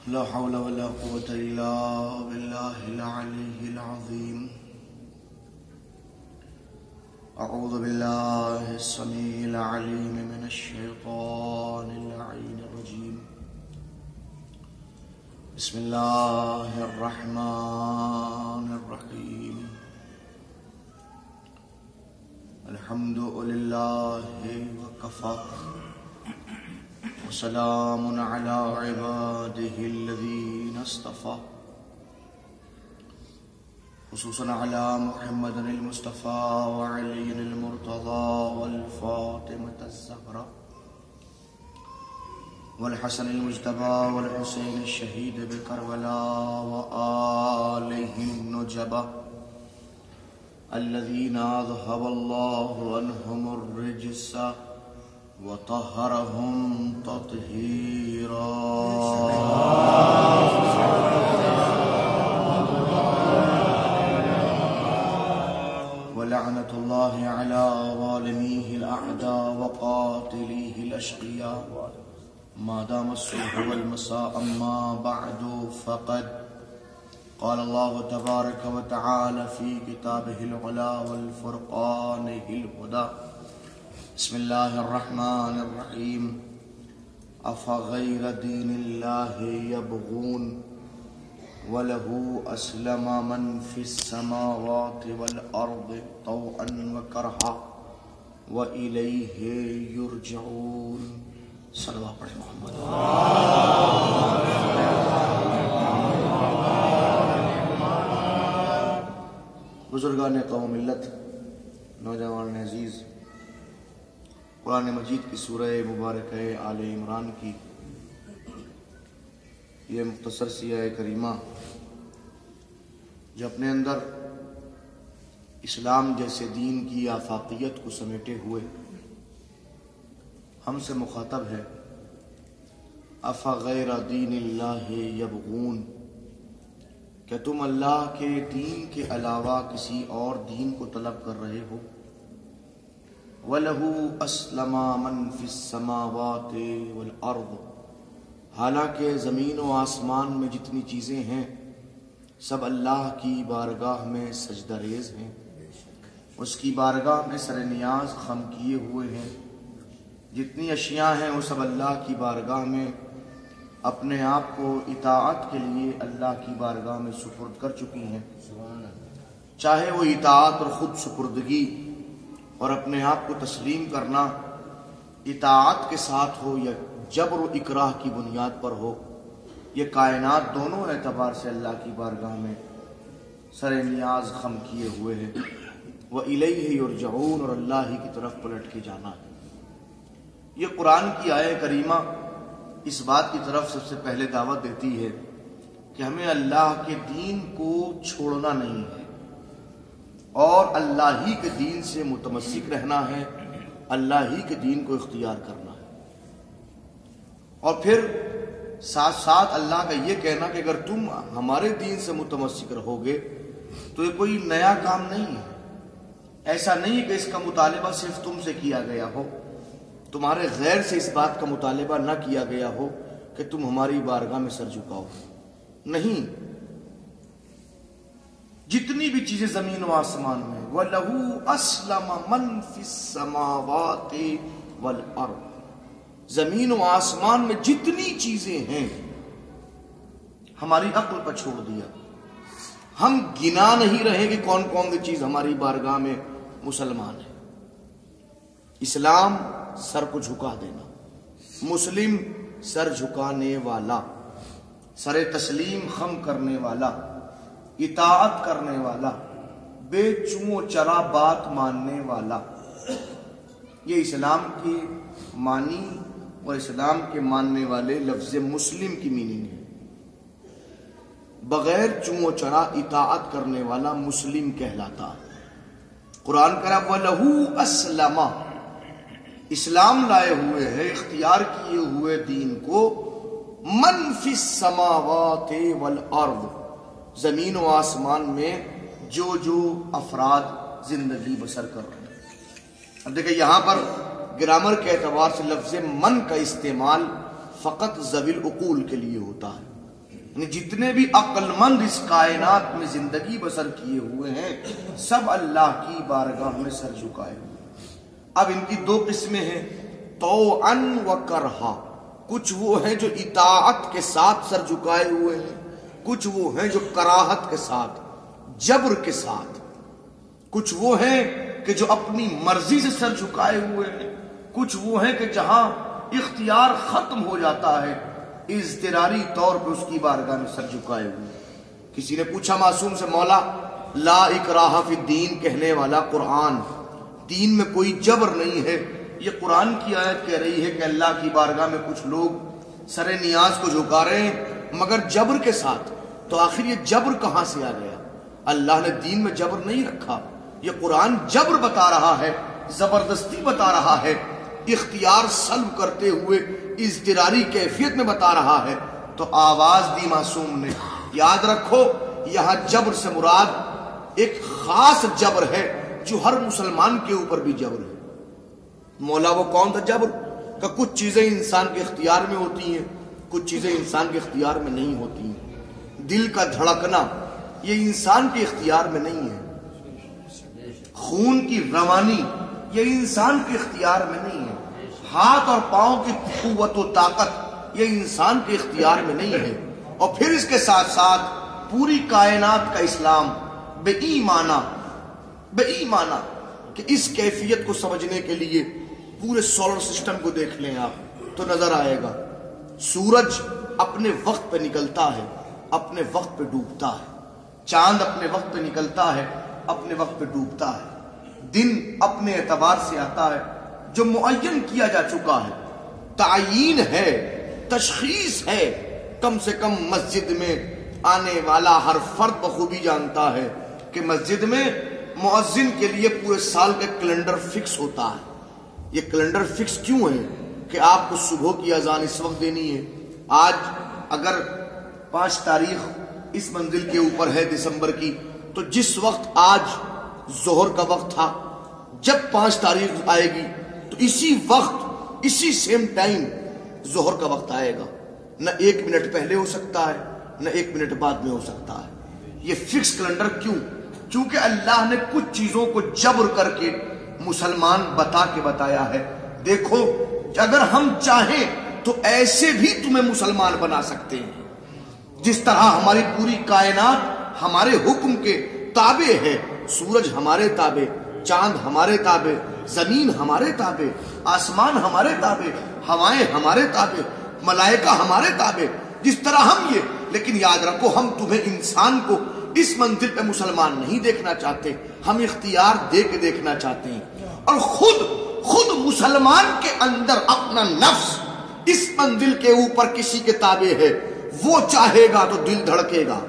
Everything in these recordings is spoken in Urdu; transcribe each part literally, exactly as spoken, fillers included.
لا حول ولا قوة إلا بالله العلي العظيم. أعوذ بالله السميع العليم من الشيطان اللعين الرجيم. بسم الله الرحمن الرحيم. الحمد لله وكفى وسلام على عباده الذين اصطفى، خصوصا على محمد المصطفى وعلي المرتضى والفاطمة الزهراء والحسن المجتبى والحسين الشهيد بكربلاء وآلهم النجبة الذين أذهب الله عنهم الرجس وطهرهم تطهيرا. ولعنة الله على ظالميه الأعداء وقاتليه الأشقياء ما دام الصبح والمساء. أما بعد فقد قال الله تبارك وتعالى في كتابه العلا والفرقانه الهدى. بسم الله الرحمن الرحيم. أفغير دين الله يبغون وله أسلم من في السماوات والأرض طوعا وكرها وإليه يرجعون. صلوات پڑھیں محمد. بزرگان قوم ملت، نوجوان عزیز، قرآن مجید کی سورہ مبارکہ آل عمران کی یہ مختصر سی آیت کریمہ جو اپنے اندر اسلام جیسے دین کی آفاقیت کو سمیٹے ہوئے ہم سے مخاطب ہے. افغیر دین اللہ یبغون، کہ تم اللہ کے دین کے علاوہ کسی اور دین کو طلب کر رہے ہو. وَلَهُ أَسْلَمَ مَنْ فِي السَّمَاوَاتِ وَالْأَرْضِ، حالانکہ زمین و آسمان میں جتنی چیزیں ہیں سب اللہ کی بارگاہ میں سجدہ ریز ہیں، اس کی بارگاہ میں سر نیاز خم کیے ہوئے ہیں. جتنی اشیاء ہیں وہ سب اللہ کی بارگاہ میں اپنے آپ کو اطاعت کے لیے اللہ کی بارگاہ میں سپرد کر چکی ہیں. چاہے وہ اطاعت اور خود سپردگی اور اپنے آپ کو تسلیم کرنا اطاعت کے ساتھ ہو یا جبر و اکراہ کی بنیاد پر ہو، یہ کائنات دونوں اعتبار سے اللہ کی بارگاہ میں سر نیاز خم کیے ہوئے ہیں. وَإِلَيْهِ يُرْجَعُونَ، اور اللہ ہی کی طرف پلٹ کے جانا ہے. یہ قرآن کی آیت کریمہ اس بات کی طرف سب سے پہلے دعوت دیتی ہے کہ ہمیں اللہ کے دین کو چھوڑنا نہیں ہے اور اللہ ہی کے دین سے متمسک رہنا ہے، اللہ ہی کے دین کو اختیار کرنا ہے. اور پھر ساتھ ساتھ اللہ کا یہ کہنا کہ اگر تم ہمارے دین سے متمسک رہو گے تو یہ کوئی نیا کام نہیں ہے. ایسا نہیں کہ اس کا مطالبہ صرف تم سے کیا گیا ہو، تمہارے غیر سے اس بات کا مطالبہ نہ کیا گیا ہو کہ تم ہماری بارگاہ میں سر جھکاؤ. نہیں، جتنی بھی چیزیں زمین و آسمان میں، وَلَهُ أَسْلَمَ مَنْ فِي السَّمَاوَاتِ وَالْأَرْضِ، زمین و آسمان میں جتنی چیزیں ہیں ہماری عقل پر چھوڑ دیا. ہم گنا نہیں رہے کہ کون کون سی چیز ہماری بارگاہ میں مسلمان ہے. اسلام سر کو جھکا دینا، مسلم سر جھکانے والا، سر تسلیم خم کرنے والا، اطاعت کرنے والا، بے چوں و چرا بات ماننے والا. یہ اسلام کے معنی اور اسلام کے ماننے والے لفظ مسلم کی میننگ ہے. بغیر چوں و چرا اطاعت کرنے والا مسلم کہلاتا. قرآن کہا وَلَهُ أَسْلَمَ، اسلام لائے ہوئے ہے، اختیار کیے ہوئے دین کو، من فی السماوات والارض، زمین و آسمان میں جو جو افراد زندگی بسر کر رہے ہیں. اب دیکھیں یہاں پر گرامر کے اعتبار سے لفظ من کا استعمال فقط ذوی العقول کے لیے ہوتا ہے. یعنی جتنے بھی عقل مند اس کائنات میں زندگی بسر کیے ہوئے ہیں سب اللہ کی بارگاہ میں سر جھکائے ہوئے۔ اب ان کی دو قسمیں ہیں، طوعاً و کرہا۔ کچھ وہ ہیں جو اطاعت کے ساتھ سر جھکائے ہوئے ہیں، کچھ وہ ہیں جو کراہت کے ساتھ، جبر کے ساتھ، کچھ وہ ہیں کہ جو اپنی مرضی سے سر جھکائے ہوئے ہیں، کچھ وہ ہیں کہ جہاں اختیار ختم ہو جاتا ہے اضطراری طور پہ اس کی بارگاہ میں سر جھکائے ہوئے۔ کسی نے پوچھا معصوم سے، مولا لا اکراہ فی الدین کہنے والا قرآن، دین میں کوئی جبر نہیں ہے، یہ قرآن کی آیت کہہ رہی ہے کہ اللہ کی بارگاہ میں کچھ لوگ سر نیاز کو جھکا رہے ہیں مگر جبر کے ساتھ، تو آخر یہ جبر کہاں سے آ گیا؟ اللہ نے دین میں جبر نہیں رکھا، یہ قرآن جبر بتا رہا ہے، زبردستی بتا رہا ہے، اختیار سلب کرتے ہوئے اضطراری کیفیت میں بتا رہا ہے۔ تو آواز دی معصوم نے، یاد رکھو یہاں جبر سے مراد ایک خاص جبر ہے جو ہر مسلمان کے اوپر بھی جبر ہے۔ مولا وہ کون تھا جبر؟ کہ کچھ چیزیں انسان کے اختیار میں ہوتی ہیں، کچھ چیزیں انسان کے اختیار میں نہیں ہوتی ہیں۔ دل کا دھڑکنا یہ انسان کے اختیار میں نہیں ہے، خون کی روانی یہ انسان کے اختیار میں نہیں ہے، ہاتھ اور پاؤں کی قوت و طاقت یہ انسان کے اختیار میں نہیں ہے۔ اور پھر اس کے ساتھ ساتھ پوری کائنات کا اسلام بے ایمانہ بے ایمانہ کہ اس کیفیت کو سمجھنے کے لیے پورے سولر سسٹم کو دیکھ لیں آپ تو نظر آئے گا، سورج اپنے وقت پہ نکلتا ہے، اپنے وقت پہ ڈوبتا ہے، چاند اپنے وقت پہ نکلتا ہے، اپنے وقت پہ ڈوبتا ہے، دن اپنے اعتبار سے آتا ہے جو معین کیا جا چکا ہے، تعیین ہے، تشخیص ہے۔ کم سے کم مسجد میں آنے والا ہر فرد بخوبی جانتا ہے کہ مسجد میں مؤذن کے لیے پورے سال کا کیلنڈر فکس ہوتا ہے۔ یہ کیلنڈر فکس کیوں ہے؟ کہ آپ کو صبح کی اذان اس وقت دینی ہے۔ آج اگر پانچ تاریخ اس منزل کے اوپر ہے دسمبر کی، تو جس وقت آج ظہر کا وقت تھا، جب پانچ تاریخ آئے گی تو اسی وقت اسی سیم ٹائم ظہر کا وقت آئے گا، نہ ایک منٹ پہلے ہو سکتا ہے نہ ایک منٹ بعد میں ہو سکتا ہے۔ یہ فکس کیلنڈر کیوں؟ چونکہ اللہ نے کچھ چیزوں کو جبر کر کے مسلمان بتا کے بتایا ہے، دیکھو اگر ہم چاہیں تو ایسے بھی تمہیں مسلمان بنا سکتے ہیں، جس طرح ہماری پوری کائنات ہمارے حکم کے تابع ہے، سورج ہمارے تابع، چاند ہمارے تابع، زمین ہمارے تابع، آسمان ہمارے تابع، ہوائیں ہمارے تابع، ملائکہ ہمارے تابع، جس طرح ہم یہ۔ لیکن یاد رکھو ہم تمہیں انسان کو اس منزل پہ مسلمان نہیں دیکھنا چاہتے، ہم اختیار دے کے دیکھنا چاہتے ہیں۔ اور خود خود مسلمان کے اندر اپنا نفس اس منزل کے اوپر کسی کے تابع ہے، وہ چاہے گا تو دل دھڑکے گا،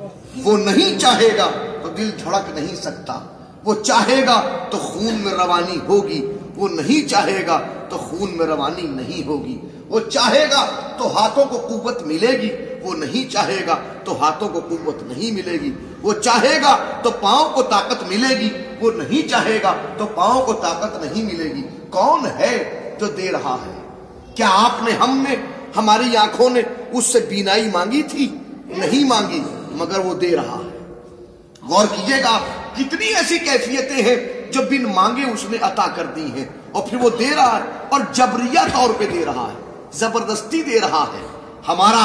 وہ نہیں چاہے گا تو دل دھڑک نہیں سکتا، وہ چاہے گا تو خون میں روانی ہوگی، وہ نہیں چاہے گا تو خون میں روانی نہیں ہوگی، وہ چاہے گا تو ہاتھوں کو قوت ملے گی، وہ نہیں چاہے گا تو ہاتھوں کو قوت نہیں ملے گی، وہ چاہے گا تو پاؤں کو طاقت ملے گی، وہ نہیں چاہے گا تو پاؤں کو طاقت نہیں ملے گی۔ کون ہے جو دے رہا ہے؟ کیا آپ نے، ہم نے، ہماری آنکھوں نے اس سے بینائی مانگی تھی؟ نہیں مانگی، مگر وہ دے رہا ہے۔ غور کیجئے گا کتنی ایسی کیفیتیں ہیں جو بن مانگے اس نے عطا کر دی ہیں، اور پھر وہ دے رہا ہے، اور جبریہ طور پہ دے رہا ہے، زبردستی دے رہا ہے۔ ہمارا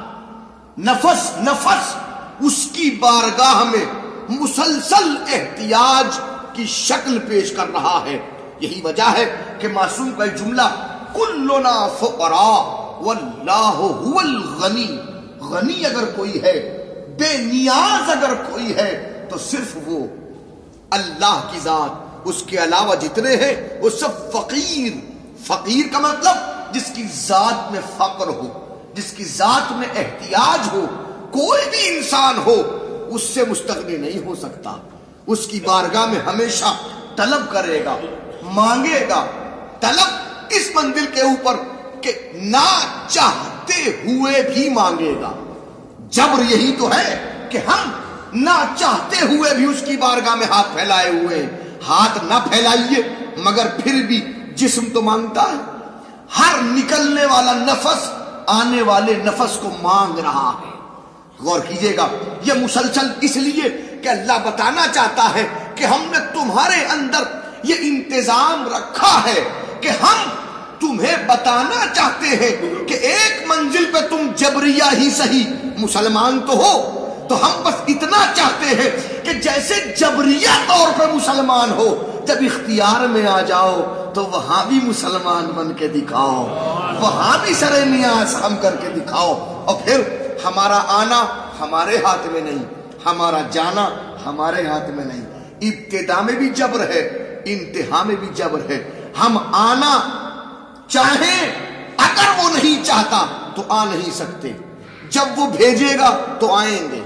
نفس نفس اس کی بارگاہ میں مسلسل احتیاج کی شکل پیش کر رہا ہے۔ یہی وجہ ہے کہ معصوم کا جملہ کلنا فقراء واللہ هو الغنی، غنی اگر کوئی ہے، بے نیاز اگر کوئی ہے تو صرف وہ اللہ کی ذات، اس کے علاوہ جتنے ہیں وہ سب فقیر۔ فقیر کا مطلب جس کی ذات میں فقر ہو، جس کی ذات میں احتیاج ہو، کوئی بھی انسان ہو اس سے مستغنی نہیں ہو سکتا، اس کی بارگاہ میں ہمیشہ طلب کرے گا، مانگے گا۔ طلب اس منزل کے اوپر کہ نہ چاہتے ہوئے بھی مانگے گا۔ جبر یہی تو ہے کہ ہم نہ چاہتے ہوئے بھی اس کی بارگاہ میں ہاتھ پھیلائے ہوئے ہیں۔ ہاتھ نہ پھیلائیے مگر پھر بھی جسم تو مانگتا ہے، ہر نکلنے والا نفس آنے والے نفس کو مانگ رہا ہے۔ غور کیجئے گا، یہ مسلسل اس لیے کہ اللہ بتانا چاہتا ہے کہ ہم نے تمہارے اندر یہ انتظام رکھا ہے کہ ہم تمہیں بتانا چاہتے ہیں کہ ایک منزل پہ تم جبریہ ہی صحیح مسلمان تو ہو، تو ہم بس اتنا چاہتے ہیں کہ جیسے جبریہ طور پہ مسلمان ہو، جب اختیار میں آ جاؤ تو وہاں بھی مسلمان بن کے دکھاؤ، وہاں بھی سر نیاز ہم کر کے دکھاؤ۔ اور پھر ہمارا آنا ہمارے ہاتھ میں نہیں، ہمارا جانا ہمارے ہاتھ میں نہیں، ابتدا میں بھی جبر ہے، انتہا میں بھی جبر ہے۔ ہم آنا چاہیں، اگر وہ نہیں چاہتا تو آ نہیں سکتے، جب وہ بھیجے گا تو آئیں گے،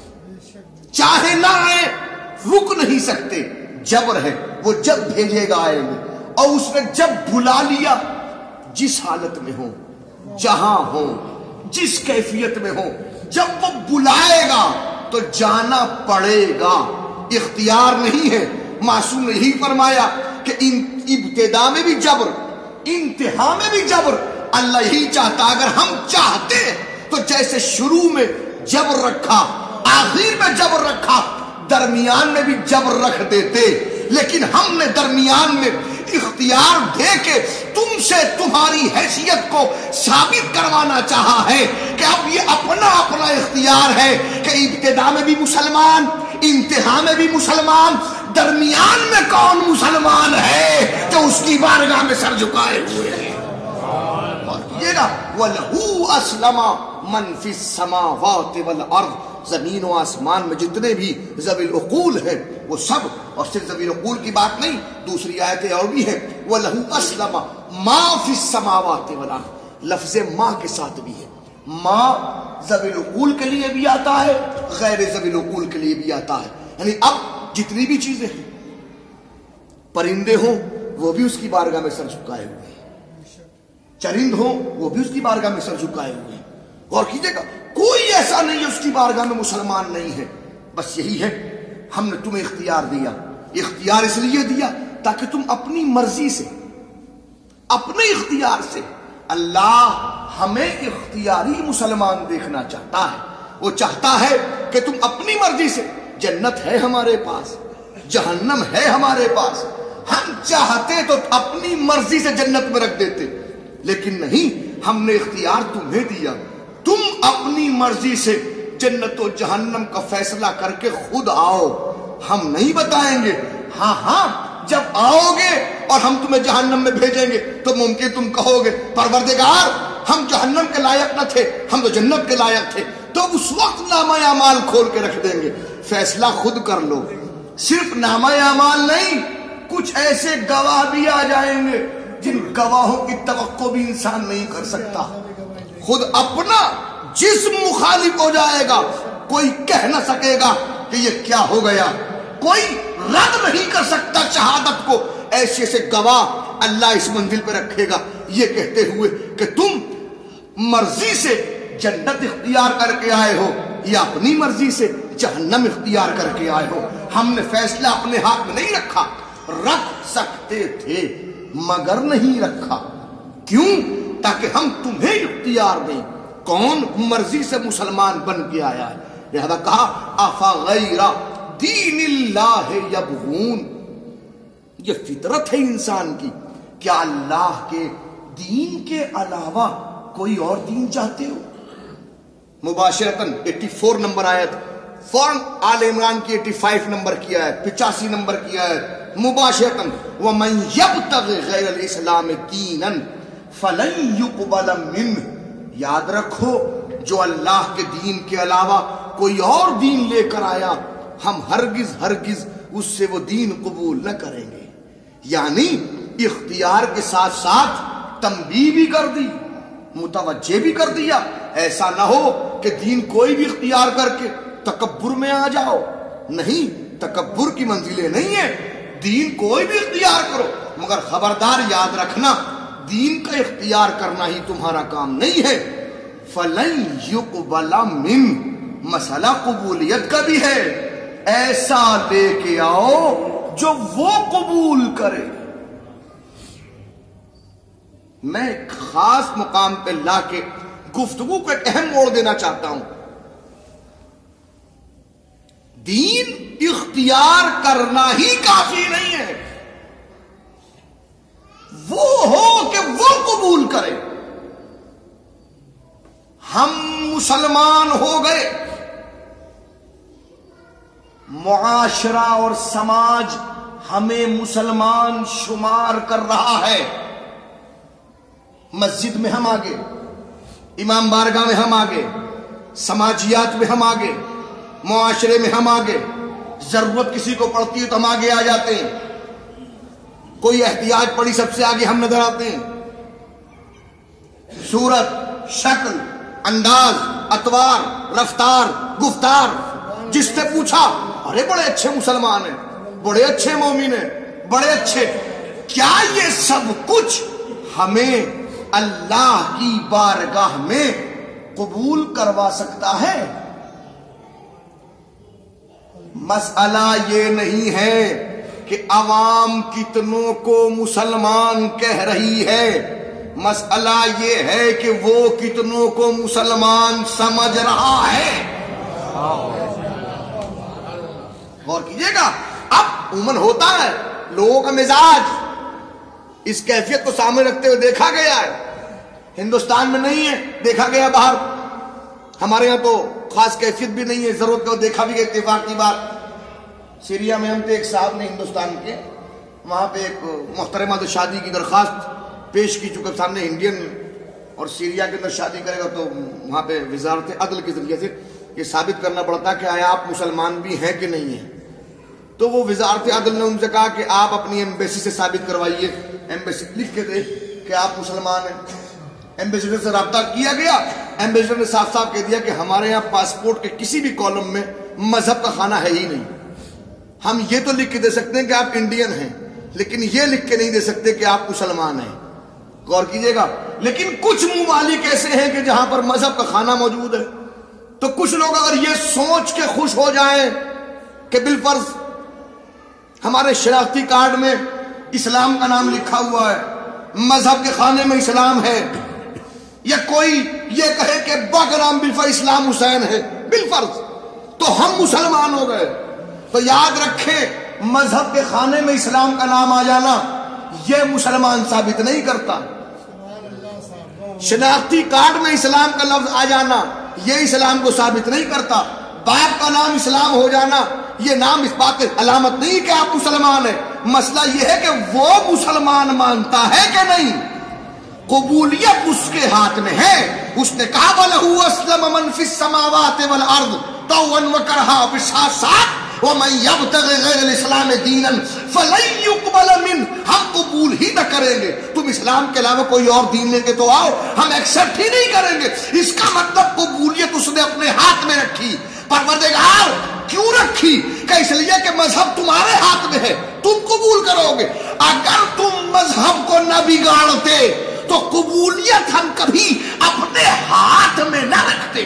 چاہے نہ آئے رک نہیں سکتے، جبر ہے، وہ جب بھیجے گا آئیں گے۔ اور اس نے جب بلا لیا، جس حالت میں ہو، جہاں ہو، جس کیفیت میں ہو، جب وہ بلائے گا تو جانا پڑے گا، اختیار نہیں ہے۔ معصوم نے ہی فرمایا کہ ابتدا میں بھی جبر، انتہا میں بھی جبر۔ اللہ ہی چاہتا، اگر ہم چاہتے تو جیسے شروع میں جبر رکھا، آخر میں جبر رکھا، درمیان میں بھی جبر رکھ دیتے، لیکن ہم نے درمیان میں اختیار دے کے تم سے تمہاری حیثیت کو ثابت کروانا چاہا ہے کہ اب یہ اپنا اپنا اختیار ہے کہ ابتدا میں بھی مسلمان، انتہا میں بھی مسلمان، درمیان میں کون مسلمان ہے جو اس کی بارگاہ میں سر جھکائے ہوئے ہیں۔ اور یہ نا وَلَهُ أَسْلَمَ مَنْ فِي السَّمَاوَاتِ وَالْأَرْضِ، زمین و آسمان میں جتنے بھی ذوی العقول ہیں وہ سب، اور صرف ذوی العقول کی بات نہیں، دوسری آیتیں اور بھی ہیں، وَلَهُ أَسْلَمَ مَا فِي السَّمَاوَاتِ وَالْأَرْضِ، لفظ ما کے ساتھ بھی ہے۔ ما ذوی العقول کے لیے بھی آتا ہے، غیر ذوی العقول کے لیے بھی آتا ہے، یعنی اب جتنی بھی چیزیں ہیں، پرندے ہوں وہ بھی اس کی بارگاہ میں سر جھکائے ہوئے ہیں، چرند ہوں وہ بھی اس کی بارگاہ میں سر جھکائے ہوئے ہیں۔ غور کیجئے گا، کوئی ایسا نہیں ہے اس کی بارگاہ میں مسلمان نہیں ہے۔ بس یہی ہے، ہم نے تمہیں اختیار دیا، اختیار اس لیے دیا تاکہ تم اپنی مرضی سے، اپنے اختیار سے، اللہ ہمیں اختیاری مسلمان دیکھنا چاہتا ہے۔ وہ چاہتا ہے کہ تم اپنی مرضی سے، جنت ہے ہمارے پاس، جہنم ہے ہمارے پاس، ہم چاہتے تو اپنی مرضی سے جنت میں رکھ دیتے، لیکن نہیں، ہم نے اختیار تمہیں دیا، تم اپنی مرضی سے جنت و جہنم کا فیصلہ کر کے خود آؤ، ہم نہیں بتائیں گے۔ ہاں ہاں جب آؤ گے اور ہم تمہیں جہنم میں بھیجیں گے تو ممکن تم کہو گے پروردگار ہم جہنم کے لائق نہ تھے، ہم تو جنت کے لائق تھے، تو اس وقت نامہ اعمال کھول کے رکھ دیں گے، فیصلہ خود کر لو۔ صرف نامہ اعمال نہیں، کچھ ایسے گواہ بھی آ جائیں گے جن گواہوں کی توقع بھی انسان نہیں کر سکتا، خود اپنا جسم مخالف ہو جائے گا، کوئی کہہ نہ سکے گا کہ یہ کیا ہو گیا، کوئی رد نہیں کر سکتا شہادت کو۔ ایسے ایسے گواہ اللہ اس منزل پہ رکھے گا، یہ کہتے ہوئے کہ تم مرضی سے جنت اختیار کر کے آئے ہو یا اپنی مرضی سے جہنم اختیار کر کے آئے ہو، ہم نے فیصلہ اپنے ہاتھ میں نہیں رکھا، رکھ سکتے تھے مگر نہیں رکھا۔ کیوں؟ تاکہ ہم تمہیں اختیار دیں، کون مرضی سے مسلمان بن کے آیا ہے۔ لہذا کہا افغیر دین اللہ یبغون، یہ فطرت ہے انسان کی، کیا اللہ کے دین کے علاوہ کوئی اور دین چاہتے ہو؟ مباشرتاً چورانوے نمبر آیت، فوراً آل عمران کی پچاسی نمبر کی آیت، پچاسی نمبر کی آیت، مباشرتاً وَمَنْ يَبْتَغِ غَيْرَ الْإِسْلَامِ دِينًا فَلَنْ يُقْبَلَ مِنْهُ، یاد رکھو جو اللہ کے دین کے علاوہ کوئی اور دین لے کر آیا، ہم ہرگز ہرگز اس سے وہ دین قبول نہ کریں گے۔ یعنی اختیار کے ساتھ ساتھ تنبیہ بھی کر دی، متوجہ بھی کر دیا، ایسا نہ ہو کہ دین کوئی بھی اختیار کر کے تکبر میں آ جاؤ، نہیں، تکبر کی منزلیں نہیں ہیں، دین کوئی بھی اختیار کرو، مگر خبردار یاد رکھنا دین کا اختیار کرنا ہی تمہارا کام نہیں ہے۔ فَلَنْ يُقْبَلَ مِنْ، مسئلہ قبولیت کا بھی ہے، ایسا لے کے آؤ جو وہ قبول کرے۔ میں ایک خاص مقام پہ لا کے گفتگو کو ایک اہم موڑ دینا چاہتا ہوں۔ دین اختیار کرنا ہی کافی نہیں ہے، وہ ہو کہ وہ قبول کرے۔ ہم مسلمان ہو گئے، معاشرہ اور سماج ہمیں مسلمان شمار کر رہا ہے، مسجد میں ہم آگے، امام بارگاہ میں ہم آگے، سماجیات میں ہم آگے، معاشرے میں ہم آگے، ضرورت کسی کو پڑتی ہے تو ہم آگے آ جاتے ہیں، کوئی احتیاج پڑی سب سے آگے ہم نظر آتے ہیں، صورت، شکل، انداز، اطوار، رفتار، گفتار، جس سے پوچھا ارے بڑے اچھے مسلمان ہیں، بڑے اچھے مومن ہیں، بڑے اچھے۔ کیا یہ سب کچھ ہمیں اللہ کی بارگاہ میں قبول کروا سکتا ہے؟ مسئلہ یہ نہیں ہے کہ عوام کتنوں کو مسلمان کہہ رہی ہے، مسئلہ یہ ہے کہ وہ کتنوں کو مسلمان سمجھ رہا ہے۔ غور کیجئے گا، اب عموماً ہوتا ہے لوگوں کا مزاج اس کیفیت کو سامنے رکھتے ہوئے دیکھا گیا ہے، ہندوستان میں نہیں ہے، دیکھا گیا باہر، ہمارے یہاں تو خاص کیفیت بھی نہیں ہے، ضرورت کو دیکھا بھی گیا، اتفاق کی بات۔ سیریا میں ہم تھے، ایک صاحب نے ہندوستان کے، وہاں پہ ایک محترمہ تو شادی کی درخواست پیش کی، چونکہ سامنے انڈین اور سیریا کے اندر شادی کرے گا تو وہاں پہ وزارت عدل کے ذریعے سے یہ ثابت کرنا پڑتا کہ آیا آپ مسلمان بھی ہیں کہ نہیں ہیں۔ تو وہ وزارت عدل نے ان سے کہا کہ آپ اپنی ایمبیسی سے ثابت کروائیے، ایمبیسی لکھ کے دے کہ آپ مسلمان ہیں۔ ایمبیسیڈر سے رابطہ کیا گیا، ایمبیسیڈر نے صاف صاف کہہ دیا کہ ہمارے یہاں پاسپورٹ کے کسی بھی کالم میں مذہب کا خانہ ہے ہی نہیں، ہم یہ تو لکھ کے دے سکتے ہیں کہ آپ انڈین ہیں، لیکن یہ لکھ کے نہیں دے سکتے کہ آپ مسلمان ہیں۔ غور کیجئے گا، لیکن کچھ ممالک ایسے ہیں کہ جہاں پر مذہب کا خانہ موجود ہے، تو کچھ لوگ اگر یہ سوچ کے خوش ہو جائیں کہ بالفرض ہمارے شناختی کارڈ میں اسلام کا نام لکھا ہوا ہے، مذہب کے خانے میں اسلام ہے، یا کوئی یہ کہے کہ ابا کا نام بالفرض اسلام حسین ہے بالفرض، تو ہم مسلمان ہو گئے، تو یاد رکھیں مذہب کے خانے میں اسلام کا نام آ جانا یہ مسلمان ثابت نہیں کرتا، شناختی کارڈ میں اسلام کا لفظ آ جانا یہ اسلام کو ثابت نہیں کرتا، باپ کا نام اسلام ہو جانا یہ نام اس بات کی علامت نہیں کہ آپ مسلمان ہیں۔ مسئلہ یہ ہے کہ وہ مسلمان مانتا ہے کہ نہیں، قبولیت اس کے ہاتھ میں ہے۔ اس نے کہا وَلَهُ أَسْلَمَ مَنْ فِي السَّمَاوَاتِ وَالْأَرْضِ طَوْعًا وَكَرْهًا، اور ساتھ ساتھ وَمَنْ يَبْتَغِ غَيْرَ الْإِسْلَامِ دِينًا فَلَنْ يُقْبَلَ مِنْهُ، ہم قبول ہی نہ کریں گے، تم اسلام کے علاوہ کوئی اور دین لے کے تو آؤ، ہم ایکسپٹ ہی نہیں کریں گے۔ اس کا مطلب قبولیت اس نے اپنے ہاتھ میں رکھی۔ پروردگار کیوں رکھی؟ کہ اس لیے کہ مذہب تمہارے ہاتھ میں ہے، تم قبول کرو گے۔ اگر تم مذہب کو نہ بگاڑتے تو قبولیت ہم کبھی اپنے ہاتھ میں نہ رکھتے۔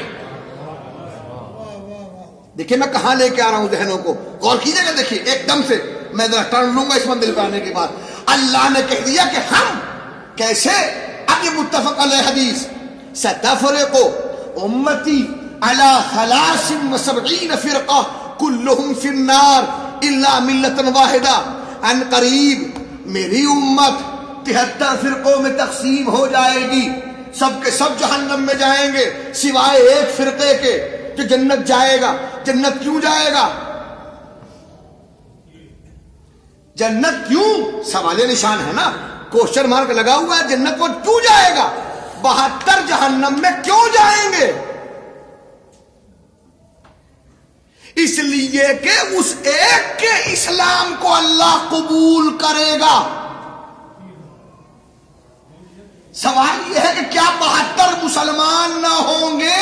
دیکھیں میں کہاں لے کے آ رہا ہوں ذہنوں کو، غور کیجئے گا۔ دیکھیے ایک دم سے میں ذرا ٹرن لوں گا اس منزل پہ آنے کے بعد۔ اللہ نے کہہ دیا کہ ہم کیسے، اب یہ متفق علیہ حدیث، ستفرق امتی علی ثلاث وسبعین فرقہ کلہم فی النار الا ملتا واحدہ، ان قریب میری امت تہتر فرقوں میں تقسیم ہو جائے گی، سب کے سب جہنم میں جائیں گے سوائے ایک فرقے کے جو جنت جائے گا۔ جنت کیوں جائے گا؟ جنت کیوں؟ سوال نشان ہے نا، کوشچن مارک لگا ہوا ہے، جنت کو کیوں جائے گا؟ بہتر جہنم میں کیوں جائیں گے؟ اس لیے کہ اس ایک کے اسلام کو اللہ قبول کرے گا۔ سوال یہ ہے کہ کیا بہتر مسلمان نہ ہوں گے؟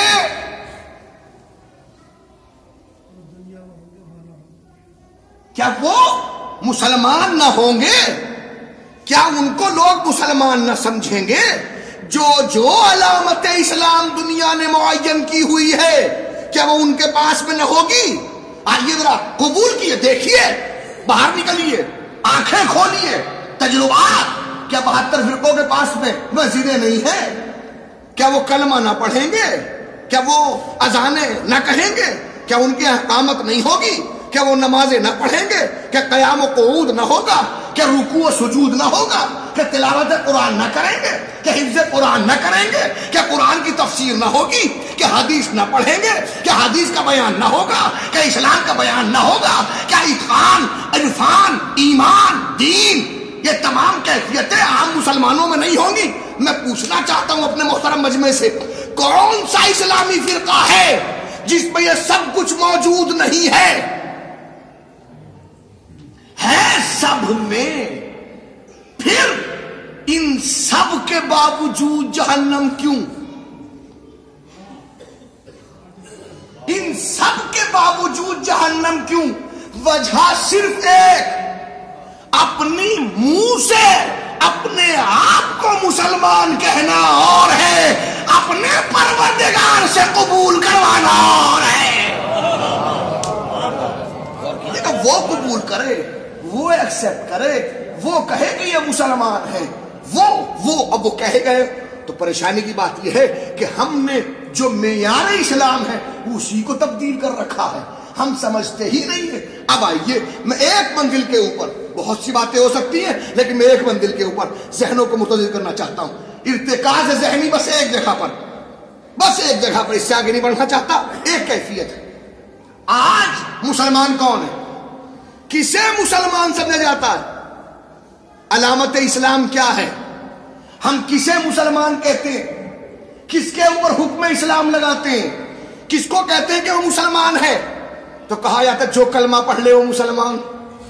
کیا وہ مسلمان نہ ہوں گے؟ کیا ان کو لوگ مسلمان نہ سمجھیں گے؟ جو جو علامت اسلام دنیا نے معین کی ہوئی ہے کیا وہ ان کے پاس میں نہ ہوگی؟ آئیے ذرا قبول کیے، دیکھیے، باہر نکلیے، آنکھیں کھولیے، تجربات۔ کیا بہتر فرقوں کے پاس میں مسجدیں نہیں ہیں؟ کیا وہ کلمہ نہ پڑھیں گے؟ کیا وہ اذانیں نہ کہیں گے؟ کیا ان کی اقامت نہیں ہوگی؟ کیا وہ نمازیں نہ پڑھیں گے؟ کیا قیام و قعود نہ ہوگا؟ کیا رکوع و سجود نہ ہوگا؟ کیا تلاوت قرآن نہ کریں گے؟ کیا حفظ قرآن نہ کریں گے؟ کیا قرآن کی تفسیر نہ ہوگی؟ کیا حدیث نہ پڑھیں گے؟ کیا حدیث کا بیان نہ ہوگا؟ کیا اسلام کا بیان نہ ہوگا؟ کیا اتقان، عرفان، ایمان، دین، یہ تمام کیفیتیں عام مسلمانوں میں نہیں ہوں گی؟ میں پوچھنا چاہتا ہوں اپنے محترم مجمع سے، کون سا اسلامی فرقہ ہے جس میں یہ سب کچھ موجود نہیں ہے؟ ہے سب میں، پھر ان سب کے باوجود جہنم کیوں؟ ان سب کے باوجود جہنم کیوں؟ وجہ صرف ایک، اپنی منہ سے اپنے آپ کو مسلمان کہنا اور ہے، اپنے پروردگار سے قبول کروانا اور ہے۔ وہ قبول کرے، وہ ایکسپٹ کرے، وہ کہے کہ یہ مسلمان ہے، وہ وہ اب وہ کہے گئے تو پریشانی کی بات یہ ہے کہ ہم نے جو معیار اسلام ہے اسی کو تبدیل کر رکھا ہے، ہم سمجھتے ہی نہیں ہیں۔ اب آئیے میں ایک منزل کے اوپر، بہت سی باتیں ہو سکتی ہیں لیکن میں ایک منزل کے اوپر ذہنوں کو متعدد کرنا چاہتا ہوں۔ ارتکاز ذہنی بس ایک جگہ پر، بس ایک جگہ پر، اس سے آگے نہیں بڑھنا چاہتا۔ ایک کیفیت ہے، آج مسلمان کون ہے؟ کسے مسلمان سمجھا جاتا ہے؟ علامت اسلام کیا ہے؟ ہم کسے مسلمان کہتے ہیں؟ کس کے اوپر حکم اسلام لگاتے ہیں؟ کس کو کہتے ہیں کہ وہ مسلمان ہے؟ تو کہا جاتا ہے جو کلمہ پڑھ لے وہ مسلمان،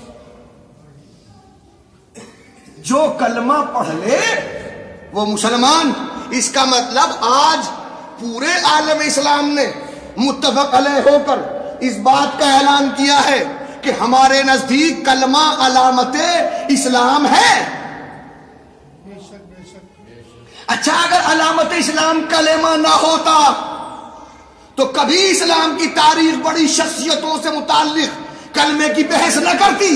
جو کلمہ پڑھ لے وہ مسلمان۔ اس کا مطلب آج پورے عالم اسلام نے متفق علیہ ہو کر اس بات کا اعلان کیا ہے کہ ہمارے نزدیک کلمہ علامت اسلام ہے۔ اچھا، اگر علامت اسلام کلمہ نہ ہوتا تو کبھی اسلام کی تاریخ بڑی شخصیتوں سے متعلق کلمے کی بحث نہ کرتی۔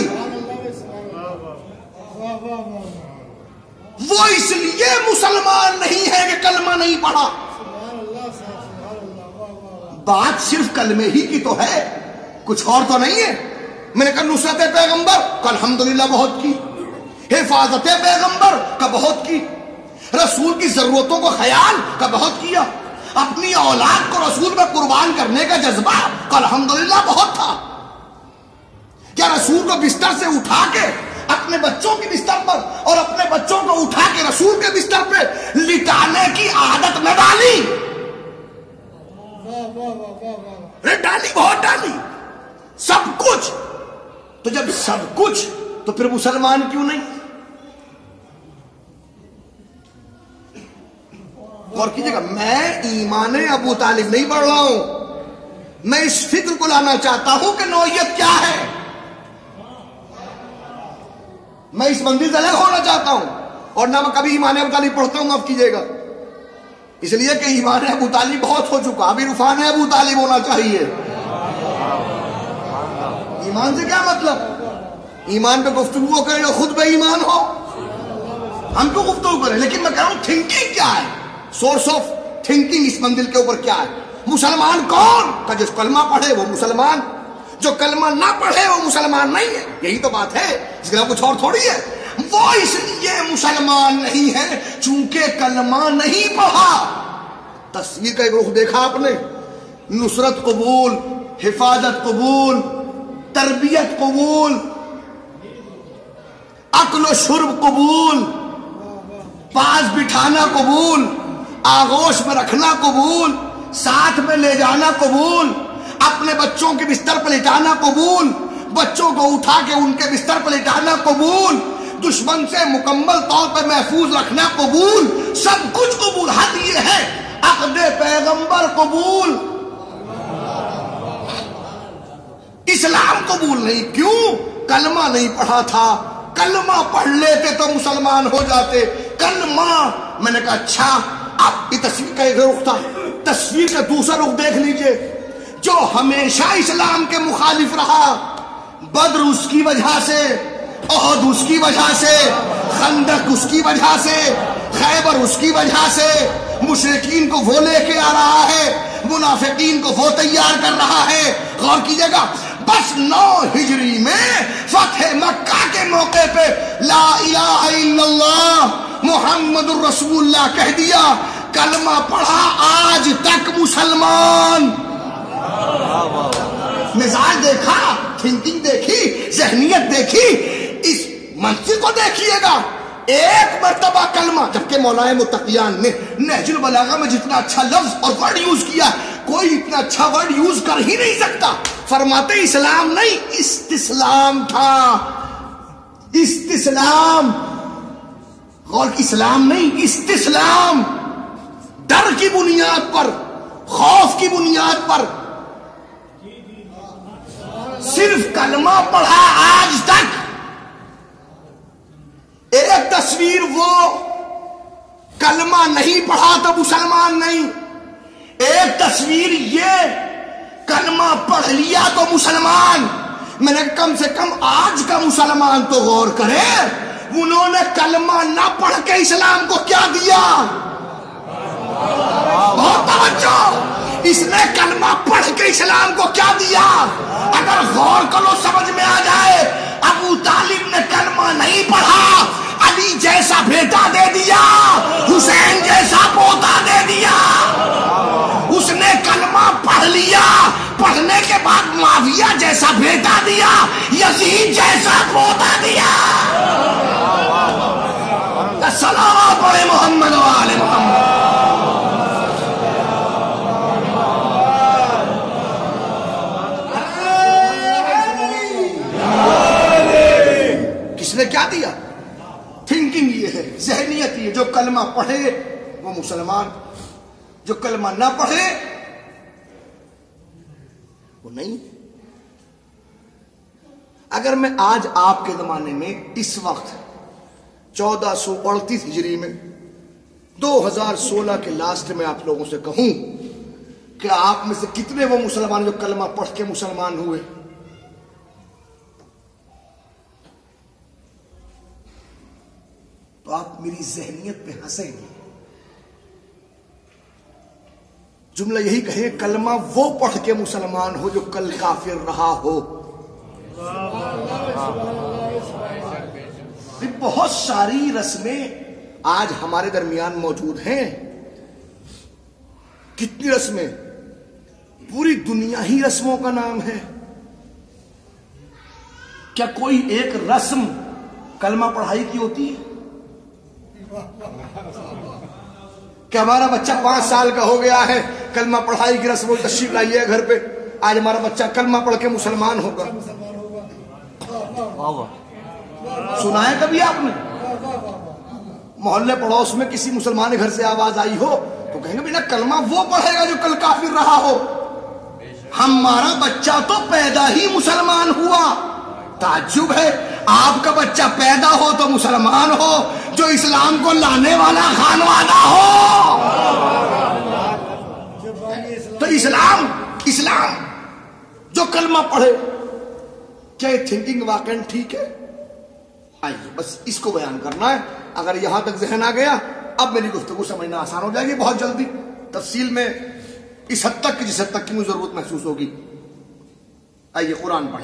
وہ اس لیے مسلمان نہیں ہے کہ کلمہ نہیں پڑھا۔ بات صرف کلمے ہی کی تو ہے، کچھ اور تو نہیں ہے۔ میں نے کہا نصرت پیغمبر کا الحمدللہ بہت کی، حفاظت پیغمبر کا بہت کی، رسول کی ضرورتوں کو خیال کا بہت کیا، اپنی اولاد کو رسول میں قربان کرنے کا جذبہ کا الحمدللہ بہت تھا۔ کیا رسول کو بستر سے اٹھا کے اپنے بچوں کے بستر پر اور اپنے بچوں کو اٹھا کے رسول کے بستر پہ لٹانے کی عادت نہ ڈالی؟ ڈالی، بہت ڈالی، سب کچھ۔ تو جب سب کچھ تو پھر مسلمان کیوں نہیں؟ غور کیجیے گا، میں ایمان ابو طالب نہیں پڑھ رہا ہوں، میں اس فکر کو لانا چاہتا ہوں کہ نوعیت کیا ہے۔ میں اس منزل سے الگ ہونا چاہتا ہوں، اور نہ میں کبھی ایمان ابو طالب پڑھتا ہوں، معاف کیجیے گا، اس لیے کہ ایمان ابو طالب بہت ہو چکا، ابھی عرفان ابو طالب ہونا چاہیے۔ ایمان سے کیا مطلب؟ ایمان پہ گفتگو کرے جو خود بے ایمان ہو، ہم کو گفتگو کریں، لیکن میں کہہ رہا ہوں تھنکنگ کیا ہے، سورس آف تھنکنگ اس منزل کے اوپر کیا ہے؟ مسلمان کون؟ کہ جو کلمہ پڑھے وہ مسلمان، جو کلمہ نہ پڑھے وہ مسلمان نہیں ہے۔ یہی تو بات ہے، اس کے علاوہ کچھ اور تھوڑی ہے۔ وہ اس لیے مسلمان نہیں ہے چونکہ کلمہ نہیں پڑھا۔ تصویر کا ایک رخ دیکھا آپ نے، نصرت قبول، حفاظت قبول، تربیت قبول، اکل و شرب قبول، پاس بٹھانا قبول، آغوش میں رکھنا قبول، ساتھ میں لے جانا قبول، اپنے بچوں کے بستر پر لٹانا قبول، بچوں کو اٹھا کے ان کے بستر پر لٹانا قبول، دشمن سے مکمل طور پر محفوظ رکھنا قبول، سب کچھ قبول۔ حد یہ ہے عقد پیغمبر قبول، اسلام قبول نہیں۔ کیوں؟ کلمہ نہیں پڑھا تھا، کلمہ پڑھ لیتے تو مسلمان ہو جاتے۔ کلمہ، میں نے کہا اچھا، آپ یہ تصویر کا ایک رخ تھا، تصویر کا دوسرا رخ دیکھ لیجئے۔ جو ہمیشہ اسلام کے مخالف رہا، بدر اس کی وجہ سے، احد اس کی وجہ سے، خندق اس کی وجہ سے، خیبر اس کی وجہ سے، مشرکین کو وہ لے کے آ رہا ہے، منافقین کو وہ تیار کر رہا ہے. غور کیجئے گا, بس نو ہجری میں فتح مکہ کے موقع پہ لا الہ الا اللہ محمد الرسول اللہ کہہ دیا, کلمہ پڑھا, آج تک مسلمان. مزاج دیکھا, تھنکنگ دیکھی, ذہنیت دیکھی, اس منصب کو دیکھیے گا. ایک مرتبہ کلمہ, جبکہ مولانا متقیان نے نہج البلاغہ میں جتنا اچھا لفظ اور ورڈ یوز کیا, کوئی اتنا اچھا ورڈ یوز کر ہی نہیں سکتا. فرماتے اسلام نہیں, استسلام تھا. استسلام, غور, اسلام نہیں, استسلام. ڈر کی بنیاد پر, خوف کی بنیاد پر صرف کلمہ پڑھا آج تک. ایک تصویر وہ کلمہ نہیں پڑھا تو مسلمان نہیں, ایک تصویر یہ کلمہ پڑھ لیا تو مسلمان. میں نے کم سے کم آج کا مسلمان تو غور کرے, انہوں نے کلمہ نہ پڑھ کے اسلام کو کیا دیا. بہت توجہ, اس نے کلمہ پڑھ کے اسلام کو کیا دیا. اگر غور کرو سمجھ میں آ جائے. ابو طالب نے کلمہ نہیں پڑھا, علی جیسا بیٹا دے دیا, حسین جیسا پوتا دے دیا. اس نے کلمہ پڑھ لیا, پڑھنے کے بعد معاویہ جیسا بیٹا دیا, یزید جیسا پوتا دیا. السلام علی محمد و آل محمد. کس نے کیا دیا؟ تھنکنگ یہ ہے, ذہنیت یہ, جو کلمہ پڑھے وہ مسلمان, جو کلمہ نہ پڑھے وہ نہیں. اگر میں آج آپ کے زمانے میں اس وقت چودہ سو اڑتیس ہجری میں دو ہزار سولہ کے لاسٹ میں آپ لوگوں سے کہوں کہ آپ میں سے کتنے وہ مسلمان جو کلمہ پڑھ کے مسلمان ہوئے, تو آپ میری ذہنیت پہ ہنسیں گے. جملہ یہی کہے, کلمہ وہ پڑھ کے مسلمان ہو جو کل کافر رہا ہو. بہت ساری رسمیں آج ہمارے درمیان موجود ہیں. کتنی رسمیں, پوری دنیا ہی رسموں کا نام ہے. کیا کوئی ایک رسم کلمہ پڑھائی کی ہوتی ہے؟ کہ ہمارا بچہ پانچ سال کا ہو گیا ہے, کلمہ پڑھائی کی رسم تشریف لائیے گھر پہ, آج ہمارا بچہ کلمہ پڑھ کے مسلمان ہوگا. سنا ہے کبھی آپ نے؟ محلے پڑوس میں کسی مسلمان گھر سے آواز آئی ہو تو کہیں گے بیٹا کلمہ وہ پڑھے گا جو کل کافر رہا ہو. ہمارا بچہ تو پیدا ہی مسلمان ہوا. تعجب ہے, آپ کا بچہ پیدا ہو تو مسلمان ہو, جو اسلام کو لانے والا خانوادہ ہو. تو اسلام اسلام جو کلمہ پڑھے, کیا یہ تھنکنگ واقعی ٹھیک ہے؟ آئیے بس اس کو بیان کرنا ہے. اگر یہاں تک ذہن آ گیا, اب میری گفتگو سمجھنا آسان ہو جائے گی بہت جلدی. تفصیل میں اس حد تک جس حد تک کی مجھے ضرورت محسوس ہوگی. آئیے قرآن پڑھیں.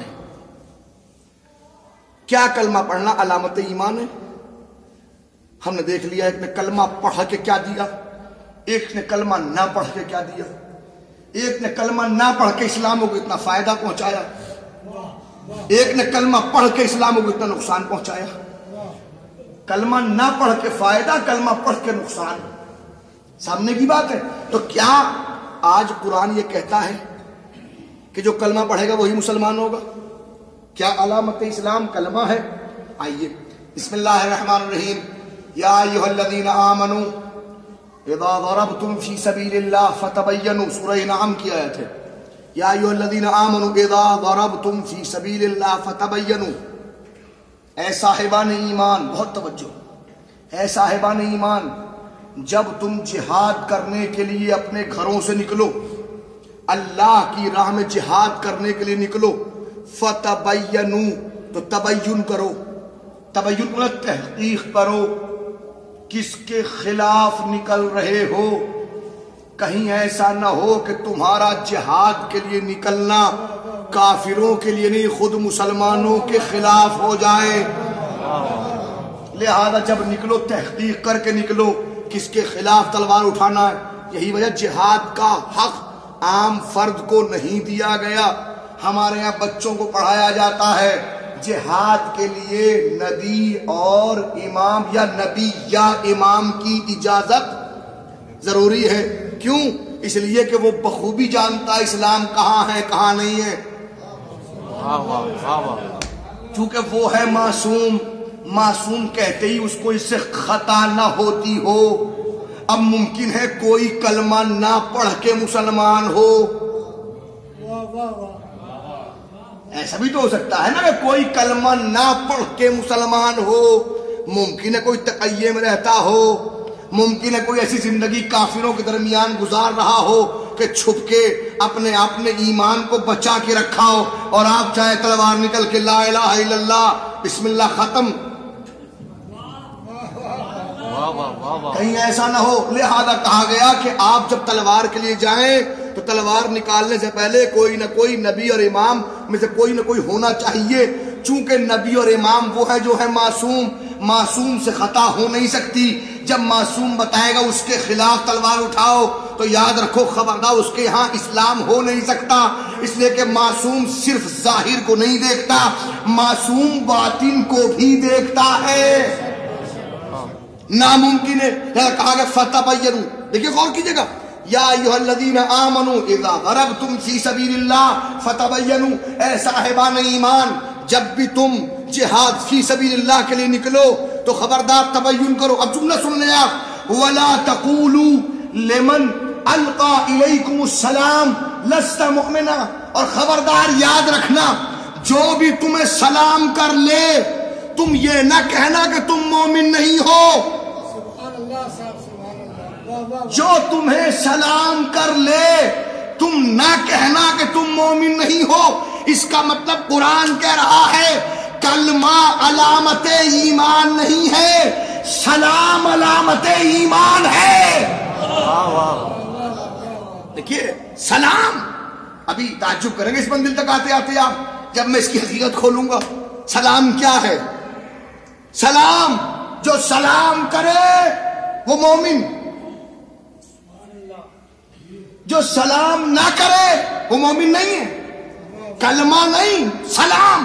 کیا کلمہ پڑھنا علامت ایمان ہے؟ ہم نے دیکھ لیا, ایک نے کلمہ پڑھ کے کیا دیا, ایک نے کلمہ نہ پڑھ کے کیا دیا. ایک نے کلمہ نہ پڑھ کے اسلام کو اتنا فائدہ پہنچایا, ایک نے کلمہ پڑھ کے اسلام کو اتنا نقصان پہنچایا. کلمہ نہ پڑھ کے فائدہ, کلمہ پڑھ کے نقصان, سامنے کی بات ہے. تو کیا آج قرآن یہ کہتا ہے کہ جو کلمہ پڑھے گا وہی مسلمان ہوگا؟ کیا علامت اسلام کلمہ ہے؟ آئیے بسم اللہ الرحمن الرحیم. یا ایھا الذین آمنوا اذا ضربتم فی سبیل اللہ فتبینوا, سورہ انعام کی آیت ہے. یا ایھا الذین آمنوا اذا ضربتم فی سبیل اللہ فتبینوا. اے صاحبان ایمان, بہت توجہ, اے صاحبان ایمان, جب تم جہاد کرنے کے لیے اپنے گھروں سے نکلو, اللہ کی راہ میں جہاد کرنے کے لیے نکلو, فتبینوا, تو تبین کرو. تبین کو تحقیق کرو, کس کے خلاف نکل رہے ہو. کہیں ایسا نہ ہو کہ تمہارا جہاد کے لیے نکلنا کافروں کے لیے نہیں خود مسلمانوں کے خلاف ہو جائے. لہذا جب نکلو تحقیق کر کے نکلو کس کے خلاف تلوار اٹھانا ہے. یہی وجہ جہاد کا حق عام فرد کو نہیں دیا گیا. ہمارے یہاں بچوں کو پڑھایا جاتا ہے جہاد کے لیے نبی اور امام یا نبی یا امام کی اجازت ضروری ہے. کیوں؟ اس لیے کہ وہ بخوبی جانتا ہے اسلام کہاں ہے کہاں نہیں ہے. چونکہ وہ ہے معصوم. معصوم کہتے ہی اس کو اس سے خطا نہ ہوتی ہو. اب ممکن ہے کوئی کلمہ نہ پڑھ کے مسلمان ہو. ایسا بھی تو ہو سکتا ہے نا کہ کوئی کلمہ نہ پڑھ کے مسلمان ہو. ممکن ہے کوئی تقیے میں رہتا ہو. ممکن ہے کوئی ایسی زندگی کافروں کے درمیان گزار رہا ہو کہ چھپ کے اپنے آپ نے ایمان کو بچا کے رکھا ہو اور آپ چاہے تلوار نکل کے لا الہ الا اللہ بسم اللہ ختم. کہیں ایسا نہ ہو. لہذا کہا گیا کہ آپ جب تلوار کے لیے جائیں تو تلوار نکالنے سے پہلے کوئی نہ کوئی نبی اور امام میں سے کوئی نہ کوئی ہونا چاہیے. چونکہ نبی اور امام وہ ہے جو ہے معصوم. معصوم سے خطا ہو نہیں سکتی. جب معصوم بتائے گا اس کے خلاف تلوار اٹھاؤ تو یاد رکھو خبردار اس کے یہاں اسلام ہو نہیں سکتا. اس لیے کہ معصوم صرف ظاہر کو نہیں دیکھتا, معصوم باطن کو بھی دیکھتا ہے. ناممکن ہے. کہا گیا فتبینوا. دیکھیے غور کیجیے گا. یا ایھا الذین آمنوا اذا ضربتم فی سبیل اللہ فتبینوا. اے صاحبان ایمان جب بھی تم جہاد فی سبیل اللہ کے لیے نکلو تو خبردار تبین کرو. اب جملہ سن لیں آپ. ولا تقولوا لمن القى الیکم السلام لست مؤمنا. اور خبردار یاد رکھنا جو بھی تمہیں سلام کر لے تم یہ نہ کہنا کہ تم مومن نہیں ہو. جو تمہیں سلام کر لے تم نہ کہنا کہ تم مومن نہیں ہو. اس کا مطلب قرآن کہہ رہا ہے کلمہ علامت ایمان نہیں ہے, سلام علامت ایمان ہے. دیکھیے سلام, ابھی تعجب کریں گے اس منزل تک آتے آتے آپ جب میں اس کی حقیقت کھولوں گا. سلام کیا ہے؟ سلام جو سلام کرے وہ مومن, جو سلام نہ کرے وہ مومن نہیں ہے. کلمہ نہیں, سلام.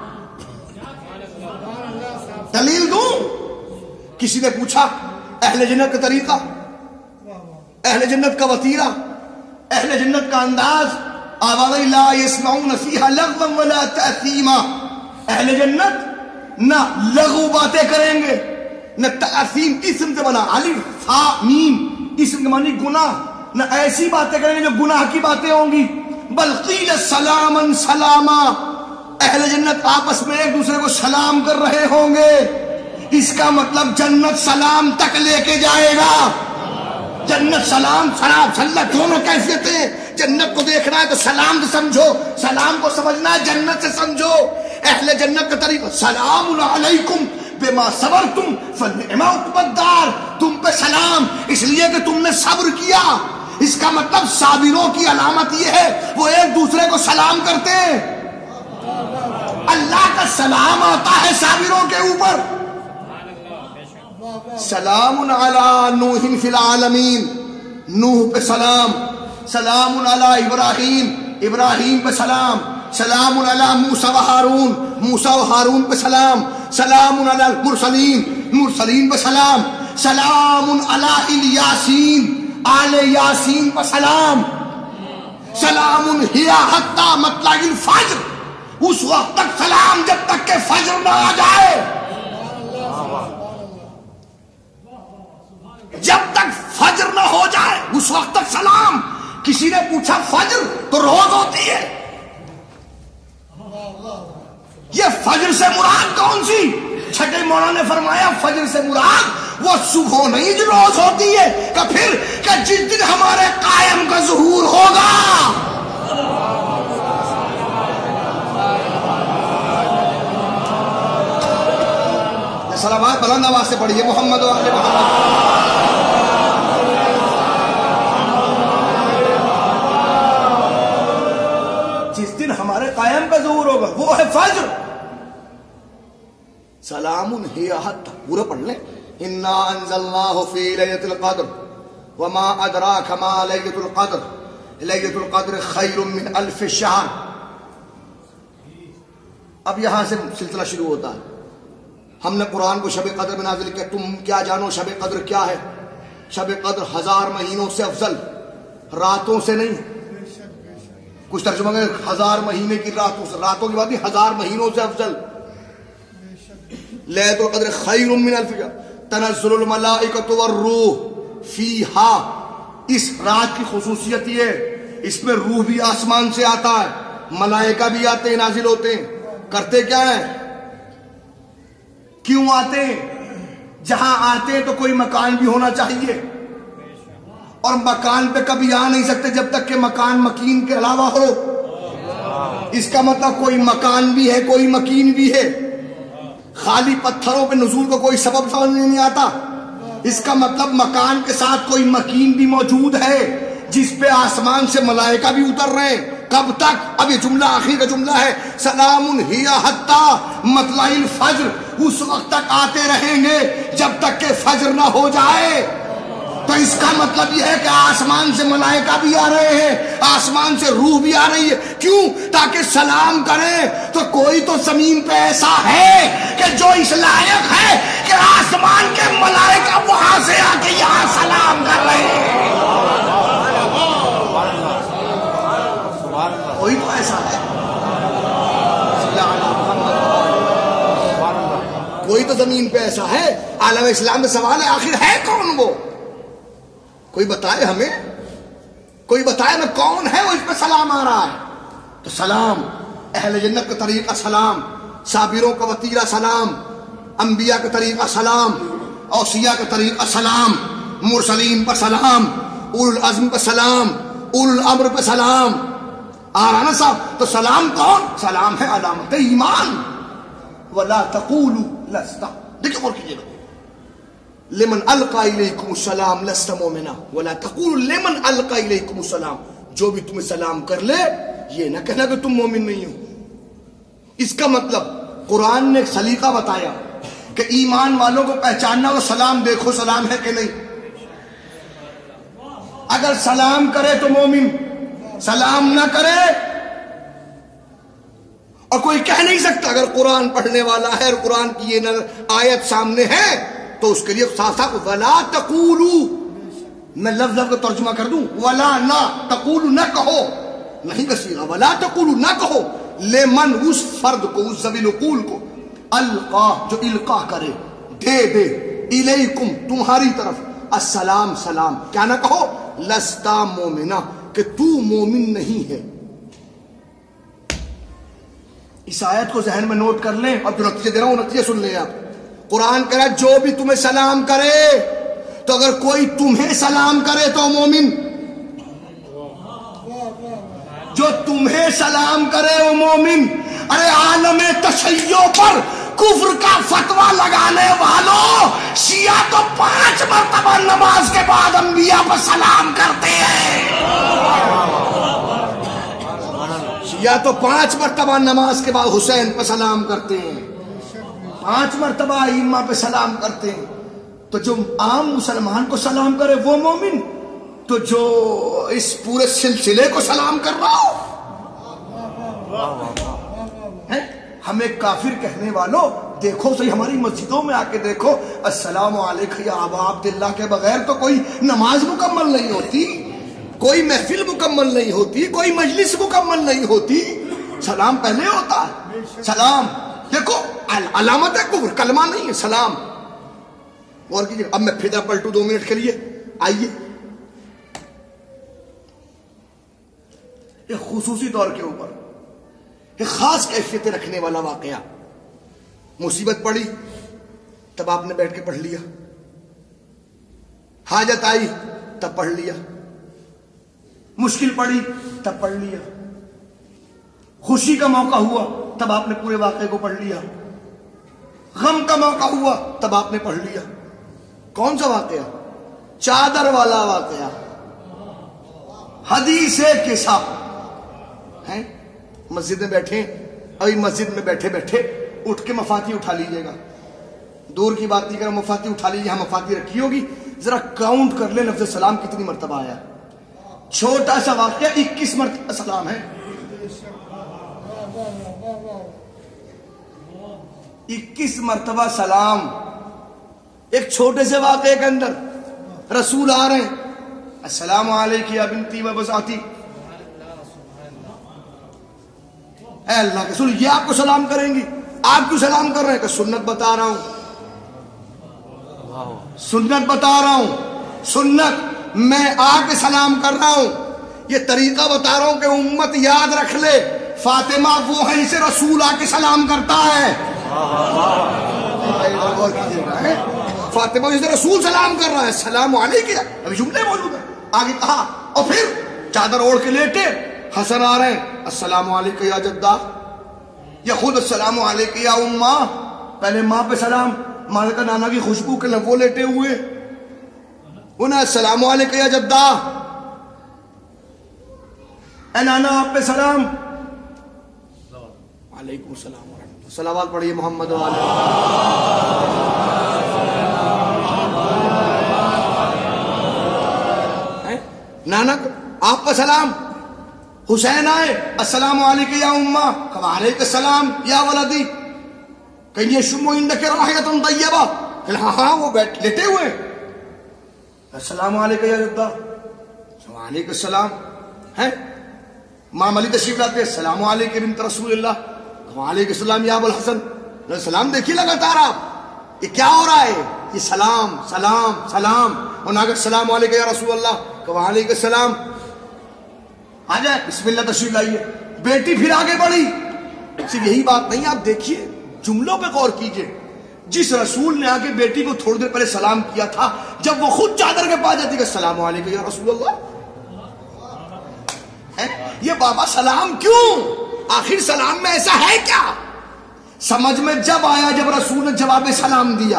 دلیل دوں؟ کسی نے پوچھا اہل جنت کا طریقہ, اہل جنت کا وتیرہ, اہل جنت کا انداز. آواز لا يسمعون فيها لغوا ولا تأثیما. اہل جنت نہ لغو باتیں کریں گے نہ تأثیم, اسم سے بنا الف فا میم, اسم کے معنی گناہ, نہ ایسی باتیں کریں گے جو گناہ کی باتیں ہوں گی. بل قیل سلاما سلاما. اہل جنت آپس میں ایک دوسرے کو سلام کر رہے ہوں گے. اس کا مطلب جنت سلام تک لے کے جائے گا. جنت سلام سلام سلام دونوں کیفیتیں. جنت کو دیکھنا ہے تو سلام سے سمجھو, سلام کو سمجھنا ہے جنت سے سمجھو. اہل جنت کا طریقہ سلام علیکم بما صبرتم فنعم عقبی الدار. تم پہ سلام اس لیے کہ تم نے صبر کیا. اس کا مطلب صابروں کی علامت یہ ہے وہ ایک دوسرے کو سلام کرتے ہیں. اللہ کا سلام آتا ہے صابروں کے اوپر. سلام علی نوح فی العالمین, نوح پہ سلام. سلام علی ابراہیم, ابراہیم پہ سلام. سلام علی موسیٰ و ہارون, موسیٰ و ہارون پہ سلام. سلام علی المرسلین, مرسلین پہ سلام. سلام علی الیاسین, آل یاسین پہ سلام. سلام ہی حتی مطلع الفجر, اس وقت تک سلام جب تک کہ فجر نہ آ جائے. جب تک فجر نہ ہو جائے اس وقت تک سلام. کسی نے پوچھا فجر تو روز ہوتی ہے, یہ فجر سے مراد کون سی؟ چھٹے مولانا نے فرمایا فجر سے مراد وہ صبح نہیں جو روز ہوتی ہے, کہ پھر کہ جس دن ہمارے قائم کا ظہور ہوگا. صلوات بلند آواز سے پڑھیے محمد و آل محمد. ٹائم کا ظہور ہوگا، وہ ہے فجر۔ سلام ہی حتی، پورا پڑھ لیں، انا انزلناہ فی لیلۃ القدر وما ادراک ما لیلۃ القدر لیلۃ القدر خیر من الف شہر۔ اب یہاں سے سلسلہ شروع ہوتا ہے۔ ہم نے قرآن کو شب قدر میں نازل کیا، تم کیا جانو شب قدر کیا ہے؟ شب قدر ہزار مہینوں سے افضل، راتوں سے نہیں۔ کچھ ترجمہ میں ہزار مہینے کی راتوں سے، راتوں کی بات نہیں، ہزار مہینوں سے افضل۔ لیلۃ القدر خیر من الف شہر تنزل الملائکۃ والروح فیہا۔ اس رات کی خصوصیت یہ ہے، اس میں روح بھی آسمان سے آتا ہے، ملائکہ بھی آتے ہیں، نازل ہوتے ہیں۔ کرتے کیا ہیں؟ کیوں آتے ہیں؟ جہاں آتے ہیں تو کوئی مکان بھی ہونا چاہیے، اور مکان پہ کبھی آ نہیں سکتے جب تک کہ مکان مکین کے علاوہ ہو۔ اس کا مطلب کوئی مکان بھی ہے، کوئی مکین بھی ہے۔ خالی پتھروں پہ نزول کو کوئی سبب سمجھ نہیں آتا۔ اس کا مطلب مکان کے ساتھ کوئی مکین بھی موجود ہے جس پہ آسمان سے ملائکہ بھی اتر رہے ہیں۔ کب تک؟ اب یہ جملہ آخری کا جملہ ہے، سلام ہی حتی مطلع الفجر، اس وقت تک آتے رہیں گے جب تک کہ فجر نہ ہو جائے۔ تو اس کا مطلب یہ ہے کہ آسمان سے ملائکہ بھی آ رہے ہیں، آسمان سے روح بھی آ رہی ہے۔ کیوں؟ تاکہ سلام کریں۔ تو کوئی تو زمین پہ ایسا ہے کہ جو اس لائق ہے کہ آسمان کے ملائکہ وہاں سے آ کے یہاں سلام کر رہے ہیں۔ کوئی تو ایسا ہے، کوئی تو زمین پہ ایسا ہے۔ عالم اسلام میں سوال ہے، آخر ہے کون وہ؟ کوئی بتائے ہمیں، کوئی بتائے میں کون ہے وہ اس پہ سلام آ رہا ہے؟ تو سلام اہل جنت کا طریقہ سلام، صابروں کا وتیرہ سلام، انبیاء کا طریقہ سلام، اوصیاء کا طریقہ سلام، مرسلین پر سلام، اولو العزم پر سلام، اولو الامر پر سلام۔ آ رہا نا صاحب؟ تو سلام کون؟ سلام ہے علامت ایمان۔ ولا تقولوا لست، دیکھیں غور کیجیے گا، لمن القا الیکم السلام لست مومنا ولا تقولوا لمن القا الیکم السلام، جو بھی تمہیں سلام کر لے یہ نہ کہنا کہ تم مومن نہیں ہو۔ اس کا مطلب قرآن نے ایک سلیقہ بتایا کہ ایمان والوں کو پہچاننا، وہ سلام دیکھو سلام ہے کہ نہیں۔ اگر سلام کرے تو مومن، سلام نہ کرے، اور کوئی کہہ نہیں سکتا اگر قرآن پڑھنے والا ہے اور قرآن کی یہ آیت سامنے ہے تو اس کے لیے صاف صاف ولا تقولوا، میں لفظ لفظ کا ترجمہ کر دوں، ولا نہ تقولوا، نہ کہو، نہیں کا صیغہ، ولا تقولوا، نہ کہو، لمن، اس فرد کو، اس ذوی العقول کو، القا، جو القا کرے، دے دے، الیکم، تمہاری طرف، السلام، سلام، کیا نہ کہو؟ لستا مومنا، کہ تو مومن نہیں ہے۔ اس آیت کو ذہن میں نوٹ کر لیں، اور جو نتیجے دے رہا ہوں نتیجے سن لیں آپ۔ قرآن کہہ رہا ہے جو بھی تمہیں سلام کرے، تو اگر کوئی تمہیں سلام کرے تو مومن، جو تمہیں سلام کرے وہ مومن۔ ارے عالم تشیع پر کفر کا فتویٰ لگانے والوں، شیعہ تو پانچ مرتبہ نماز کے بعد انبیاء پر سلام کرتے ہیں۔ شیعہ تو پانچ مرتبہ نماز کے بعد حسین پر سلام کرتے ہیں، پانچ مرتبہ ائمہ پہ سلام کرتے ہیں۔ تو جو عام مسلمان کو سلام کرے وہ مومن، تو جو اس پورے سلسلے کو سلام کر رہا ہو، ہمیں کافر کہنے والوں دیکھو صحیح، ہماری مسجدوں میں آ کے دیکھو، السلام علیکم یا ابا عبداللہ کے بغیر تو کوئی نماز مکمل نہیں ہوتی، کوئی محفل مکمل نہیں ہوتی، کوئی مجلس مکمل نہیں ہوتی۔ سلام پہلے ہوتا ہے۔ سلام دیکھو علامت ہے کفر، کلمہ نہیں ہے، سلام۔ اور کیجیے، اب میں پھر پلٹوں دو منٹ کے لیے، آئیے ایک خصوصی طور کے اوپر ایک خاص کیفیت رکھنے والا واقعہ۔ مصیبت پڑی تب آپ نے بیٹھ کے پڑھ لیا، حاجت آئی تب پڑھ لیا، مشکل پڑی تب پڑھ لیا، خوشی کا موقع ہوا تب آپ نے پورے واقعے کو پڑھ لیا، غم کا موقع ہوا تب آپ نے پڑھ لیا۔ کون سا واقعہ؟ چادر والا واقعہ، حدیث قصہ ہے۔ مسجد میں بیٹھے، ابھی مسجد میں بیٹھے بیٹھے اٹھ کے مفاتی اٹھا لیجئے گا، دور کی بات نہیں کر رہا، مفاتی اٹھا لیجئے، یہاں مفاتی رکھی ہوگی، ذرا کاؤنٹ کر لیں لفظ سلام کتنی مرتبہ آیا. چھوٹا سا واقعہ اکیس مرتبہ سلام ہے، اکیس مرتبہ سلام ایک چھوٹے سے واقعے کے اندر. رسول آ رہے ہیں، السلام علیکم یا بنتی و بساتی، اے اللہ کے رسول یہ آپ کو سلام کریں گی، آپ کیوں سلام کر رہے ہیں؟ کہ سنت بتا رہا ہوں، سنت بتا رہا ہوں، سنت میں آ کے سلام کر رہا ہوں، یہ طریقہ بتا رہا ہوں کہ امت یاد رکھ لے، فاطمہ وہ ہے جسے رسول آ کے سلام کرتا ہے. فاطمہ جسے رسول سلام کر رہا ہے، السلام علیکم، ابھی جملے موجود ہیں. آگے کہا اور پھر چادر اوڑھ کے لیٹے، حسن آ رہے ہیں، السلام علیکم یا جدہ، یا خود السلام علیکم یا اماں، پہلے ماں پہ سلام، ماں کا نانا کی خوشبو کے لب وہ لیٹے ہوئے، انہیں السلام علیکم یا جدہ، اے نانا آپ پہ سلام، علیکم السلام ورحمۃ اللہ. صلوات پڑھیے محمد والے. نانا آپ پہ سلام، حسین آئے، السلام علیکم یا اماں، وعلیکم السلام یا ولدی، کہیں شمو اندک راحیت طیبہ، ہاں ہاں وہ بیٹھ لیٹے ہوئے، السلام علیکم یا جدہ، وعلیکم السلام. ہے امام علی تشریف لاتے، السلام علیکم بنت رسول اللہ، وعلیکم السلام یا ابو الحسن. سلام دیکھیے لگاتار آپ، یہ کیا ہو رہا ہے؟ یہ سلام سلام سلام. اور اگر السلام علیکم یا رسول اللہ، وعلیکم السلام، آ جائے بسم اللہ تشریف لائیے. بیٹی پھر آگے بڑھی، صرف یہی بات نہیں، آپ دیکھیے جملوں پہ غور کیجئے. جس رسول نے آگے بیٹی کو تھوڑی دیر پہلے سلام کیا تھا، جب وہ خود چادر کے پاس جاتی کہ السلام علیکم یا رسول اللہ، یہ بابا سلام کیوں؟ آخر سلام میں ایسا ہے کیا؟ سمجھ میں جب آیا جب رسول نے جواب سلام دیا.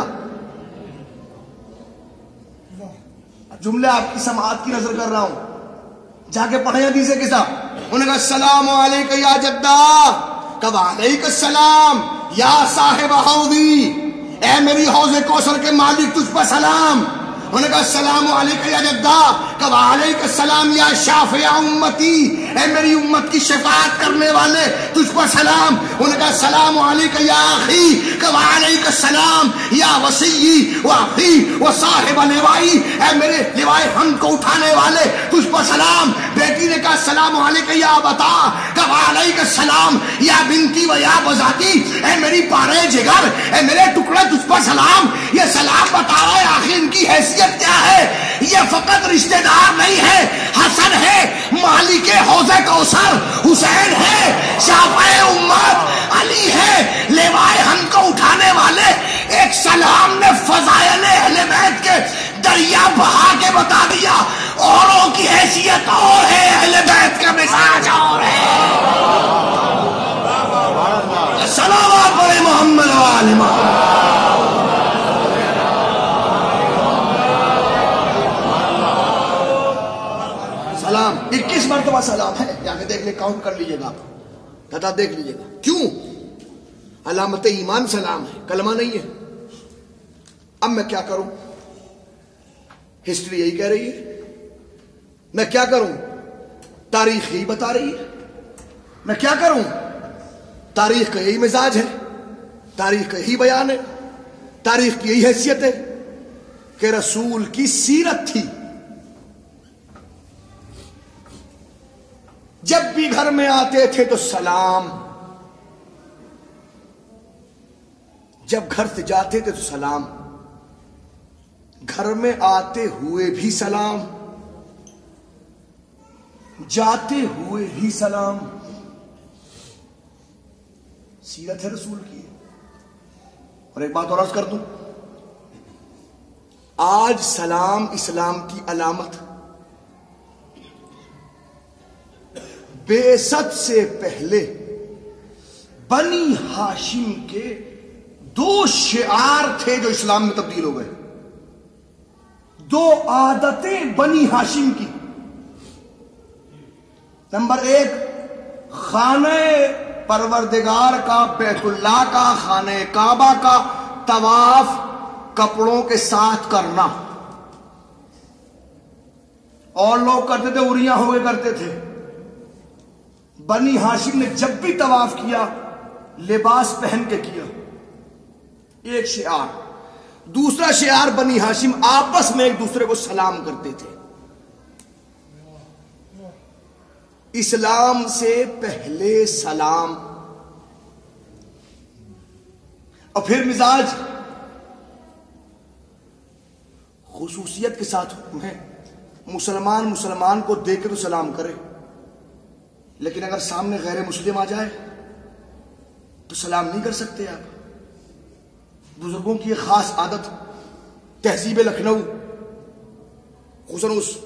جملے آپ کی سماعت کی نظر کر رہا ہوں، جا کے پڑھیں حدیث کے ساتھ. انہوں نے کہا السلام علیکم یا جدہ، کب علیکم السلام یا صاحب حوضی، اے میری حوض کوثر کے مالک تجھ پر سلام. انہوں نے کہا السلام علیکم یا جدہ، کب علیکم السلام یا شافع امتی، اے میری امت کی شفاعت کرنے والے تجھ پر سلام. انہوں نے کہا السلام علیکم یا اخی، کب علیکم السلام یا وصی و اخی و صاحب لوائی، اے میرے لوائے حمد کو اٹھانے والے تجھ پر سلام. بیٹی نے کہا السلام علیکم یا بتا، کب علیکم السلام یا بنتی و یا بذاتی، اے میری پارے جگر، اے میرے ٹکڑے تجھ پر سلام. یہ سلام بتا رہا ہے آخر ان کی حیثیت کیا ہے. یہ فقط رشتہ دار نہیں ہے، حسن ہے مالک حوض کوثر، حسین ہے شافع امت، علی ہے لیوائے حمد کو اٹھانے والے. ایک سلام نے فضائل اہل بیت کے دریا بہا کے بتا دیا، اوروں کی حیثیت اور ہے، اہل بیت کا مزاج اور ہے. صلوات پڑھے محمد وآل محمد. سلام اکیس مرتبہ سلام ہے، جا کے دیکھ لیں، کاؤنٹ کر لیجئے گا، دادا دیکھ لیجئے گا. کیوں؟ علامت ایمان سلام ہے، کلمہ نہیں ہے. اب میں کیا کروں؟ ہسٹری یہی کہہ رہی ہے، میں کیا کروں؟ تاریخ یہی بتا رہی ہے، میں کیا کروں؟ تاریخ کا یہی مزاج ہے، تاریخ کا یہی بیان ہے، تاریخ کی یہی حیثیت ہے کہ رسول کی سیرت تھی. جب بھی گھر میں آتے تھے تو سلام، جب گھر سے جاتے تھے تو سلام، گھر میں آتے ہوئے بھی سلام، جاتے ہوئے بھی سلام. سیرت ہے رسول کی. اور ایک بات اور عرض کر دوں، آج سلام اسلام کی علامت، بعثت سے پہلے بنی ہاشم کے دو شعار تھے جو اسلام میں تبدیل ہو گئے، دو عادتیں بنی ہاشم کی. نمبر ایک، خانہ پروردگار کا، بیت اللہ کا، خانہ کعبہ کا طواف کپڑوں کے ساتھ کرنا. اور لوگ کرتے تھے اریاں ہوئے کرتے تھے. بنی ہاشم نے جب بھی طواف کیا لباس پہن کے کیا. ایک شعار. دوسرا شعار بنی ہاشم آپس میں ایک دوسرے کو سلام کرتے تھے. اسلام سے پہلے سلام. اور پھر مزاج خصوصیت کے ساتھ حکم ہے مسلمان مسلمان کو دیکھ کے تو سلام کرے، لیکن اگر سامنے غیر مسلم آ جائے تو سلام نہیں کر سکتے آپ. بزرگوں کی ایک خاص عادت تہذیب لکھنؤ، خصوصاً اس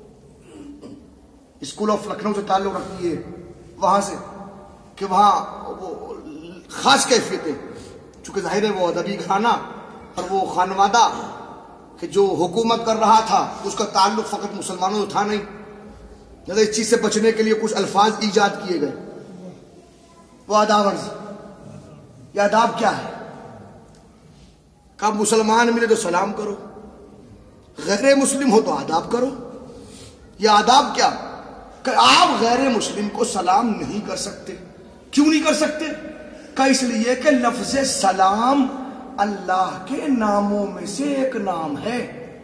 اسکول آف لکھنؤ سے تعلق رکھتی ہے وہاں سے، کہ وہاں وہ خاص کیفیتیں، چونکہ ظاہر ہے وہ ادبی خانہ اور وہ خانوادہ کہ جو حکومت کر رہا تھا اس کا تعلق فقط مسلمانوں سے تھا نہیں، لہذا اس چیز سے بچنے کے لیے کچھ الفاظ ایجاد کیے گئے. وہ آداب ورزی. یہ آداب کیا ہے؟ کہ آپ مسلمان ملے تو سلام کرو، غیر مسلم ہو تو آداب کرو. یہ آداب کیا کہ آپ غیر مسلم کو سلام نہیں کر سکتے. کیوں نہیں کر سکتے؟ کہ اس لیے کہ لفظ سلام اللہ کے ناموں میں سے ایک نام ہے.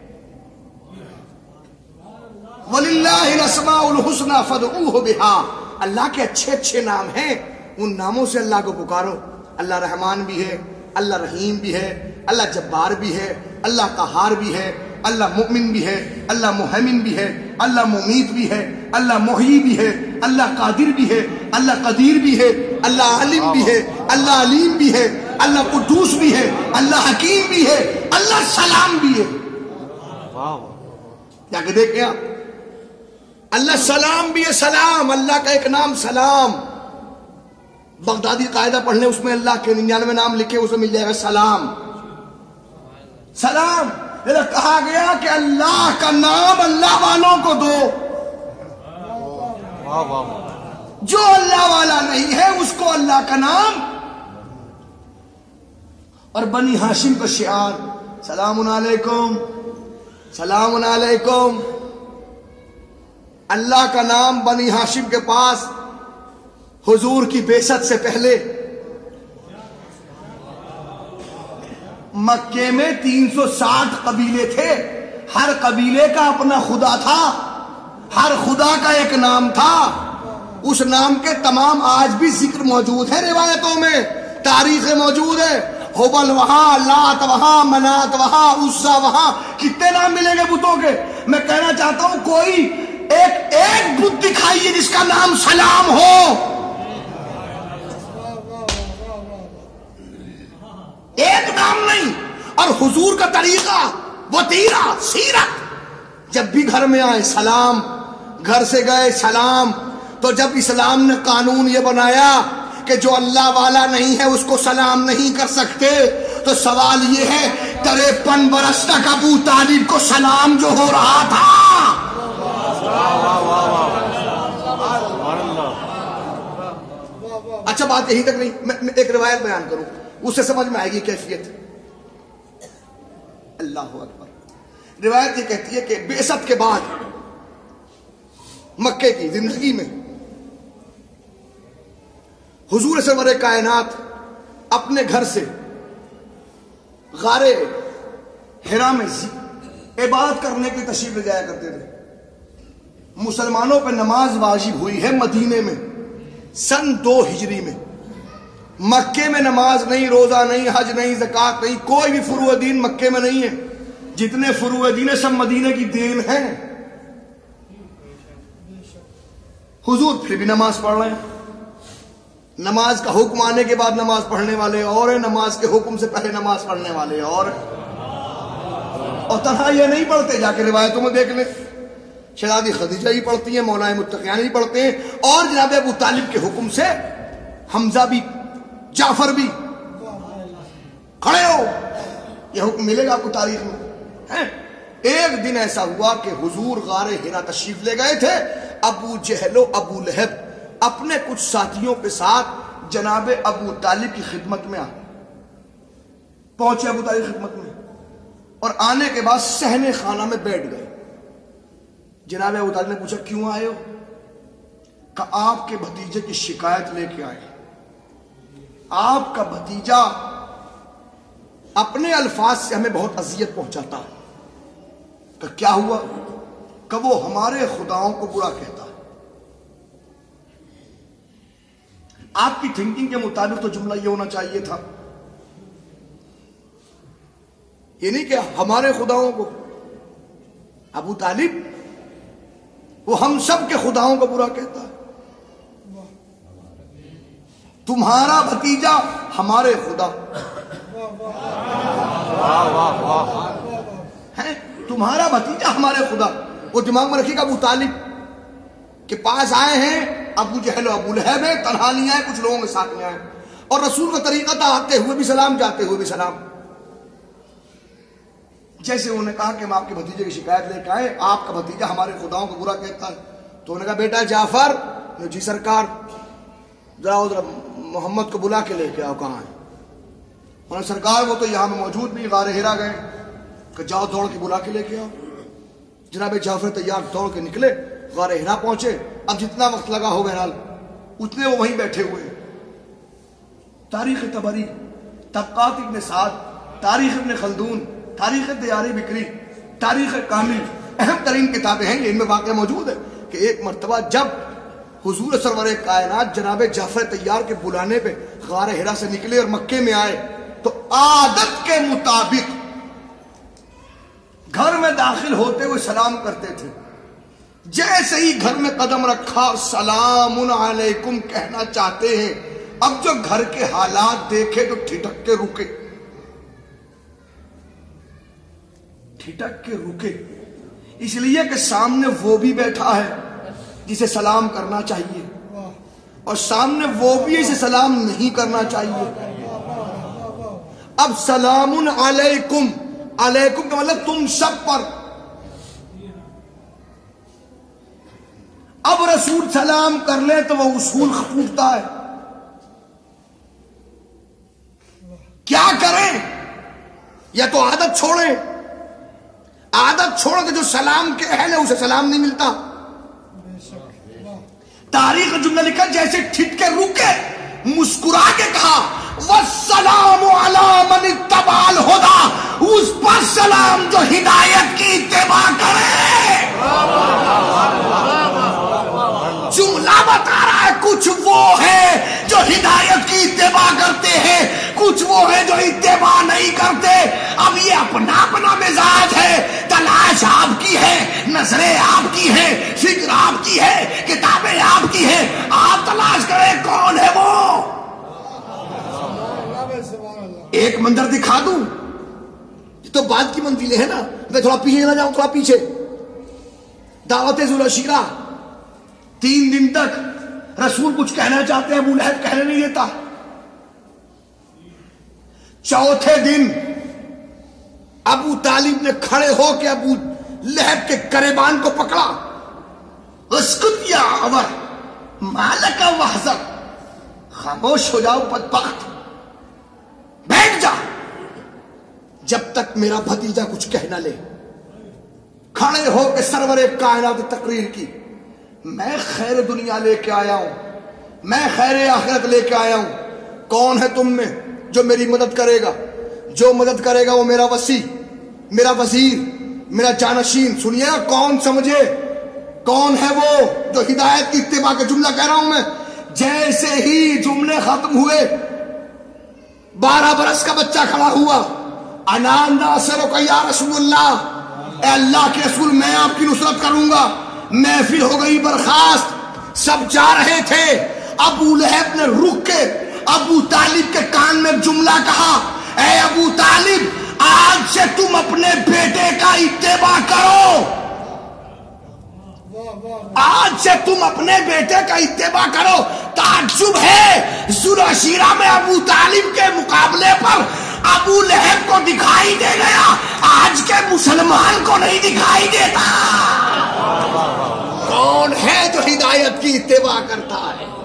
وَلِلَّهِ الْأَسْمَاءُ الْحُسْنَى فَادْعُوهُ بِهَا. اللہ کے اچھے اچھے نام ہیں، ان ناموں سے اللہ کو پکارو. اللہ رحمان بھی ہے، اللہ رحیم بھی ہے، اللہ جبار بھی ہے، اللہ قہار بھی ہے، اللہ مؤمن بھی ہے، اللہ محیمن بھی ہے، اللہ ممیت بھی ہے، اللہ محیی بھی ہے، اللہ قادر بھی ہے، اللہ قدیر بھی ہے، اللہ عالم بھی ہے، اللہ علیم بھی ہے، اللہ قدوس بھی ہے، اللہ حکیم بھی ہے، اللہ سلام بھی ہے. کیا کہ دیکھیں آپ، اللہ سلام بھی ہے. سلام اللہ کا ایک نام سلام. بغدادی قاعدہ پڑھ لیں، اس میں اللہ کے ننانوے نام لکھے، اسے مل جائے گا سلام. سلام کہا گیا کہ اللہ کا نام اللہ والوں کو دو، جو اللہ والا نہیں ہے اس کو اللہ کا نام. اور بنی ہاشم کا شعار سلام علیکم سلام علیکم. اللہ کا نام بنی ہاشم کے پاس حضور کی بعثت سے پہلے مکے میں تین سو ساٹھ قبیلے تھے. ہر قبیلے کا اپنا خدا تھا، ہر خدا کا ایک نام تھا. اس نام کے تمام آج بھی ذکر موجود ہے، روایتوں میں، تاریخ موجود ہے. حبل وہاں، لات وہاں، منات وہاں، عزا وہاں. کتنے نام ملیں گے بتوں کے؟ میں کہنا چاہتا ہوں کوئی ایک ایک بت دکھائیے جس کا نام سلام ہو. ایک نام نہیں. اور حضور کا طریقہ، وتیرہ، سیرت، جب بھی گھر میں آئے سلام، گھر سے گئے سلام. تو جب اسلام نے قانون یہ بنایا کہ جو اللہ والا نہیں ہے اس کو سلام نہیں کر سکتے، تو سوال یہ ہے تریپن برس تک ابو طالب کو سلام جو ہو رہا تھا، اچھا بات یہیں تک نہیں، میں ایک روایت بیان کروں، اس سے سمجھ میں آئے گی کیفیت. اللہ اکبر. روایت یہ کہتی ہے کہ بعثت کے بعد مکے کی زندگی میں حضور سرور کائنات اپنے گھر سے غار حرا میں عبادت کرنے کی تشریف لے جایا کرتے تھے. مسلمانوں پہ نماز واجب ہوئی ہے مدینے میں سن دو ہجری میں. مکے میں نماز نہیں، روزہ نہیں، حج نہیں، زکوٰۃ نہیں، کوئی بھی فروع دین مکے میں نہیں ہے. جتنے فروع دین ہیں سب مدینے کی دین ہیں. حضور پھر بھی نماز پڑھ رہے ہیں. نماز کا حکم آنے کے بعد نماز پڑھنے والے اور ہیں، نماز کے حکم سے پہلے نماز پڑھنے والے اور اور تنہا یہ نہیں پڑھتے، جا کے روایتوں میں دیکھ لیں، شہزادی خدیجہ ہی پڑھتی ہیں، مولانا متقیان ہی پڑھتے ہیں، اور جناب ابو طالب کے حکم سے حمزہ بھی، جعفر بھی. کھڑے ہو، یہ حکم ملے گا آپ کو تاریخ میں. ایک دن ایسا ہوا کہ حضور غار حرا تشریف لے گئے تھے. ابو جہل و ابو لہب اپنے کچھ ساتھیوں کے ساتھ جناب ابو طالب کی خدمت میں آ پہنچے ابو طالب کی خدمت میں، اور آنے کے بعد صحن خانہ میں بیٹھ گئے۔ جناب ابو طالب نے پوچھا کیوں آئے ہو؟ کہ آپ کے بھتیجے کی شکایت لے کے آئے، آپ کا بھتیجا اپنے الفاظ سے ہمیں بہت اذیت پہنچاتا ہے۔ کہ کیا ہوا؟ کہ وہ ہمارے خداؤں کو برا کہتا ہے۔ آپ کی تھنکنگ کے مطابق تو جملہ یہ ہونا چاہیے تھا، یہ نہیں کہ ہمارے خداؤں کو، ابو طالب وہ ہم سب کے خداؤں کو برا کہتا ہے۔ تمہارا بھتیجا ہمارے خدا ہے، تمہارا بھتیجا ہمارے خدا۔ وہ دماغ میں رکھیے گا، ابو طالب کے پاس آئے ہیں ابو جہل و ابو لہب ہے، تنہا نہیں آئے، کچھ لوگوں کے ساتھ میں آئے، اور رسول کا طریقہ تھا آتے ہوئے بھی سلام، جاتے ہوئے بھی سلام۔ جیسے انہوں نے کہا کہ ہم آپ کے بھتیجے کی شکایت لے کے آئے، آپ کا بھتیجا ہمارے خداؤں کو برا کہتا ہے، تو انہوں نے کہا بیٹا جعفر، جی سرکار، ذرا ذرا محمد کو بلا کے لے کے آؤ، کہاں ہے؟ انہوں نے سرکار وہ تو یہاں میں موجود نہیں، غار ہرا گئے، کہ جاؤ دوڑ کے بلا کے لے کے آؤ۔ جناب جعفر تیار دوڑ کے نکلے، غار ہرا پہنچے۔ اب جتنا وقت لگا ہو بہرحال اتنے وہ وہیں بیٹھے ہوئے۔ تاریخ طبری، طبقات ابن سعد، تاریخ ابن خلدون، تاریخ دیار بکری، تاریخ کامل، اہم ترین کتابیں ہیں، ان میں واقعہ موجود ہے کہ ایک مرتبہ جب حضور سرور کائنات جناب جعفر تیار کے بلانے پہ غار ہرا سے نکلے اور مکے میں آئے، تو عادت کے مطابق گھر میں داخل ہوتے ہوئے سلام کرتے تھے۔ جیسے ہی گھر میں قدم رکھا سلام علیکم کہنا چاہتے ہیں، اب جو گھر کے حالات دیکھے تو ٹھٹک کے رکے، ٹھٹک کے رکے، اس لیے کہ سامنے وہ بھی بیٹھا ہے جسے سلام کرنا چاہیے، اور سامنے وہ بھی اسے سلام نہیں کرنا چاہیے۔ اب سلام علیکم، علیکم کا مطلب تم سب پر۔ اب رسول سلام کر لے تو وہ اصول ٹوٹتا ہے، کیا کریں؟ یا تو عادت چھوڑیں، عادت چھوڑ کے جو سلام کے اہل ہے اسے سلام نہیں ملتا۔ تاریخ جملہ لکھا جیسے ٹھٹ کے رکے، مسکرا کے کہا والسلام علی من اتبع الہدی، اس پر سلام جو ہدایت کی اتباع کرے۔ جملہ بتا رہا ہے کچھ وہ ہے جو ہدایت کی اتباع کرتے ہیں، کچھ وہ ہے جو اتباع نہیں کرتے۔ اب یہ اپنا اپنا مزاج ہے، تلاش آپ کی ہے، نظریں آپ کی ہیں، فکر آپ کی ہے، کتابیں آپ کی ہیں، آپ تلاش کریں کون ہے وہ۔ ایک منظر دکھا دوں، یہ تو بعد کی منزلیں ہیں نا، میں تھوڑا پیچھے نہ جاؤں، تھوڑا پیچھے۔ دعوت ذو العشیرہ، تین دن تک رسول کچھ کہنا چاہتے ہیں، ابو لہب کہنے نہیں دیتا۔ چوتھے دن ابو طالب نے کھڑے ہو کے ابو لہب کے گریبان کو پکڑا، اسکت یا عور مالک وحزر، خاموش ہو جاؤ بدبخت، بیٹھ جا جب تک میرا بھتیجا کچھ کہہ نہ لے۔ کھڑے ہو کے سرور کائنات تقریر کی، میں خیر دنیا لے کے آیا ہوں، میں خیر آخرت لے کے آیا ہوں، کون ہے تم میں جو میری مدد کرے گا؟ جو مدد کرے گا وہ میرا وسیع، میرا وزیر، میرا جانشین۔ سنیے گا کون، سمجھے کون ہے وہ جو ہدایت کی اتباع کا جملہ کہہ رہا ہوں میں۔ جیسے ہی جملے ختم ہوئے، بارہ برس کا بچہ کھڑا ہوا، انا ناصرک یا رسول اللہ، اے اللہ کے رسول میں آپ کی نصرت کروں گا۔ محفل ہو گئی برخاست، سب جا رہے تھے۔ ابو لہب نے رک کے ابو طالب کے کان میں جملہ کہا، اے ابو طالب آج سے تم اپنے بیٹے کا اتباع کرو، آج سے تم اپنے بیٹے کا اتباع کرو۔ تعجب ہے ذو العشیرہ میں ابو طالب کے مقابلے پر ابو لہب کو دکھائی دے گیا، آج کے مسلمان کو نہیں دکھائی دیتا۔ کون ہے جو ہدایت کی اتباع کرتا ہے؟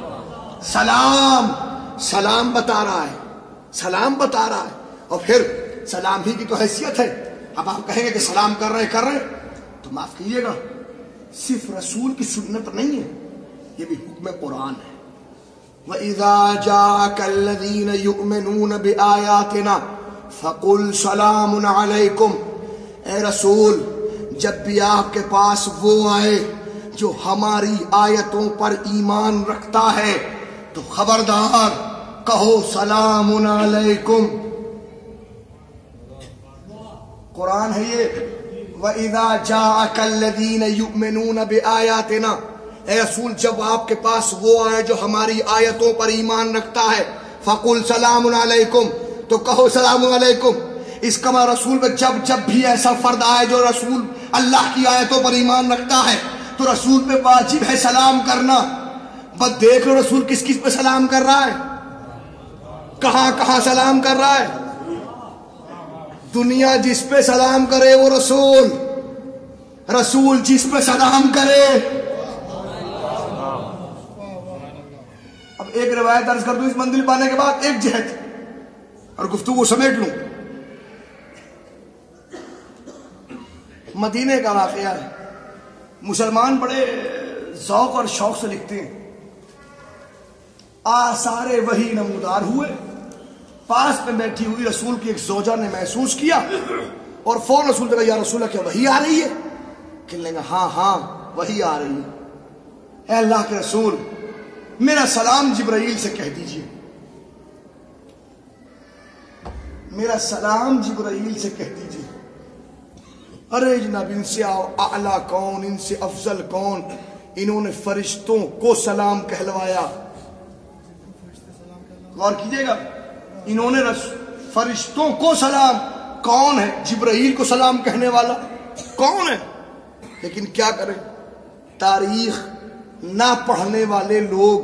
سلام سلام بتا رہا ہے، سلام بتا رہا ہے. اور پھر سلام ہی کی تو حیثیت ہے. اب آپ کہیں گے کہ سلام کر رہے کر رہے تو معاف کیجیے گا، صرف رسول کی سنت نہیں ہے، یہ بھی حکم قرآن ہے. وَإِذَا جَاءَكَ الَّذِينَ يُؤْمِنُونَ بِآيَاتِنَا فَقُلْ سَلَامٌ عَلَيْكُمْ. اے رسول جب بھی آپ کے پاس وہ آئے جو ہماری آیتوں پر ایمان رکھتا ہے تو خبردار کہو سلام علیکم. قرآن ہے یہ. وَإِذَا جَاءَكَ الَّذِينَ يُؤْمِنُونَ بِآيَاتِنَا. اے رسول جب آپ کے پاس وہ آئے جو ہماری آیتوں پر ایمان رکھتا ہے فَقُلْ سَلَامٌ عَلَيْكُمْ تو کہو سلام علیکم. اس کا مطلب رسول میں جب جب بھی ایسا فرد آئے جو رسول اللہ کی آیتوں پر ایمان رکھتا ہے تو رسول پہ واجب ہے سلام کرنا. بس دیکھ لو رسول کس کس پہ سلام کر رہا ہے، کہاں کہاں سلام کر رہا ہے. دنیا جس پہ سلام کرے وہ رسول، رسول جس پہ سلام کرے. اب ایک روایت درج کر دوں اس منزل پانے کے بعد ایک جہت اور گفتگو سمیٹ لوں. مدینے کا واقعہ ہے. مسلمان بڑے ذوق اور شوق سے لکھتے ہیں. آثار وحی نمودار ہوئے، پاس میں بیٹھی ہوئی رسول کی ایک زوجہ نے محسوس کیا اور فوراً رسول نے کہا یا رسول اللہ کیا وحی آ رہی ہے؟ کہنے لگا ہاں ہاں وحی آ رہی ہے. اے اللہ کے رسول میرا سلام جبرائیل سے کہہ دیجئے، میرا سلام جبرائیل سے کہہ دیجئے. ارے جناب ان سے اعلیٰ کون، ان سے افضل کون، انہوں نے فرشتوں کو سلام کہلوایا. غور کیجئے گا، انہوں نے فرشتوں کو سلام، کون ہے؟ جبرائیل کو سلام کہنے والا کون ہے؟ لیکن کیا کریں، تاریخ نہ پڑھنے والے لوگ،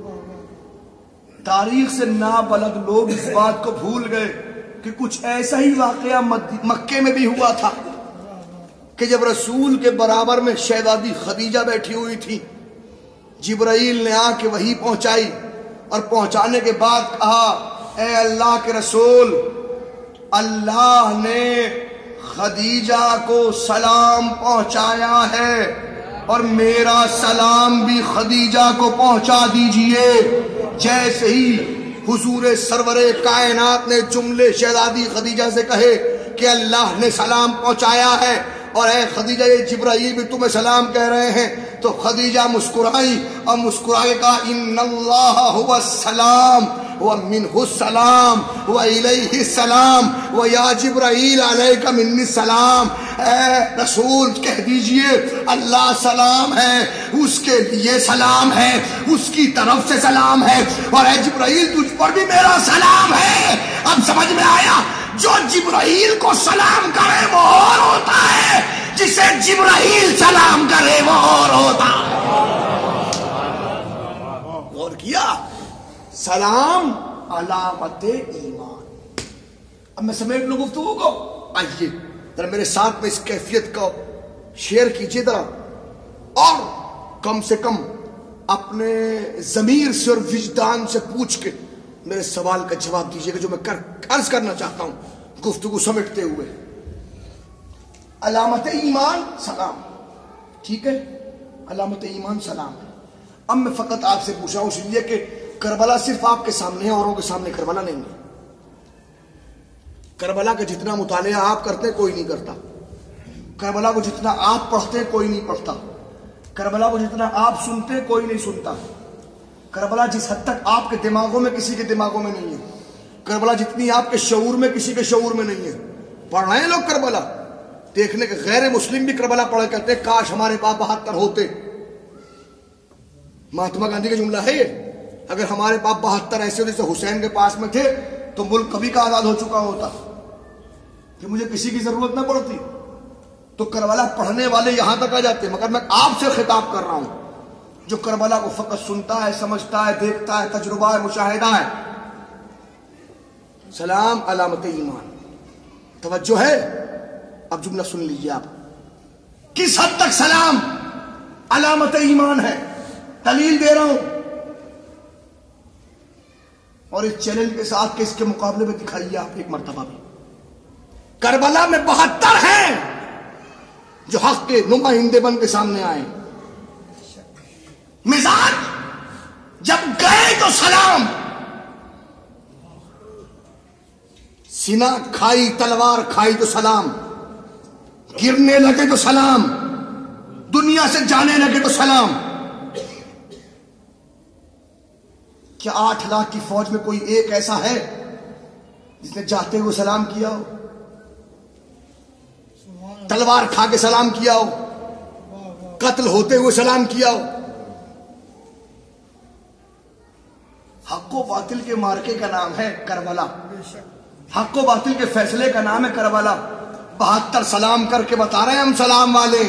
تاریخ سے نابلد لوگ اس بات کو بھول گئے کہ کچھ ایسا ہی واقعہ مکے میں بھی ہوا تھا کہ جب رسول کے برابر میں شہزادی خدیجہ بیٹھی ہوئی تھی، جبرائیل نے آ کے وحی پہنچائی اور پہنچانے کے بعد کہا اے اللہ کے رسول اللہ نے خدیجہ کو سلام پہنچایا ہے اور میرا سلام بھی خدیجہ کو پہنچا دیجئے. جیسے ہی حضور سرور کائنات نے جملے شہزادی خدیجہ سے کہے کہ اللہ نے سلام پہنچایا ہے اور اے خدیجہ یہ جبرائیل بھی تمہیں سلام کہہ رہے ہیں، تو خدیجہ مسکرائی اور مسکرائے کہا ان اللہ هو السلام ومنہ السلام والیہ السلام ویا جبرائیل علیک منی السلام. اے رسول کہہ دیجئے اللہ سلام ہے، اس کے لیے سلام ہے، اس کی طرف سے سلام ہے، اور اے جبرائیل تجھ پر بھی میرا سلام ہے. اب سمجھ میں آیا؟ جو جبرائیل کو سلام کرے وہ اور ہوتا ہے، جسے جبرائیل سلام کرے وہ اور ہوتا ہے. غور کیا؟ سلام علامت ایمان. اب میں سمیٹ لوں گفتگو کو. آئیے ذرا میرے ساتھ میں اس کیفیت کو شیئر کیجیے ذرا، اور کم سے کم اپنے ضمیر سے اور وجدان سے پوچھ کے میرے سوال کا جواب دیجیے گا جو میں کر عرض کرنا چاہتا ہوں گفتگو سمیٹتے ہوئے. علامت ایمان سلام، ٹھیک ہے، علامت ایمان سلام ہے. اب میں فقط آپ سے پوچھا ہوں اس لیے کہ کربلا صرف آپ کے سامنے ہے، اوروں کے سامنے کربلا نہیں ہے. کربلا کا جتنا مطالعہ آپ کرتے کوئی نہیں کرتا، کربلا کو جتنا آپ پڑھتے کوئی نہیں پڑھتا، کربلا کو جتنا آپ سنتے کوئی نہیں سنتا. کربلا جس حد تک آپ کے دماغوں میں کسی کے دماغوں میں نہیں ہے، کربلا جتنی آپ کے شعور میں کسی کے شعور میں نہیں ہے. پڑھ رہے ہیں لوگ کربلا، دیکھنے کے غیر مسلم بھی کربلا پڑھے کہتے ہیں کاش ہمارے پاس بہتر ہوتے. مہاتما گاندھی کا جملہ ہے یہ، اگر ہمارے پاس بہتر ایسے ہوتے جیسے حسین کے پاس میں تھے تو ملک کبھی کا آزاد ہو چکا ہوتا، کہ مجھے کسی کی ضرورت نہ پڑتی. تو کربلا پڑھنے والے یہاں تک آ جاتے ہیں. مگر میں آپ سے خطاب کر رہا ہوں جو کربلا کو فقط سنتا ہے، سمجھتا ہے، دیکھتا ہے، تجربہ ہے، مشاہدہ ہے. سلام علامت ایمان. توجہ ہے؟ اب جملہ سن لیجیے آپ. کس حد تک سلام علامت ایمان ہے؟ دلیل دے رہا ہوں. اور اس چیلنج کے ساتھ کہ اس کے مقابلے میں دکھائیے آپ ایک مرتبہ بھی. کربلا میں بہتر ہیں جو حق کے نمائندے بن کے سامنے آئے. مزاج جب گئے تو سلام، سینہ کھائی تلوار کھائی تو سلام، گرنے لگے تو سلام، دنیا سے جانے لگے تو سلام. کیا آٹھ لاکھ کی فوج میں کوئی ایک ایسا ہے جس نے جاتے ہوئے سلام کیا ہو، تلوار کھا کے سلام کیا ہو، قتل ہوتے ہوئے سلام کیا ہو؟ حق و باطل کے مارکے کا نام ہے کربلا، حق و باطل کے فیصلے کا نام ہے کربلا. بہتر سلام کر کے بتا رہے ہیں ہم سلام والے.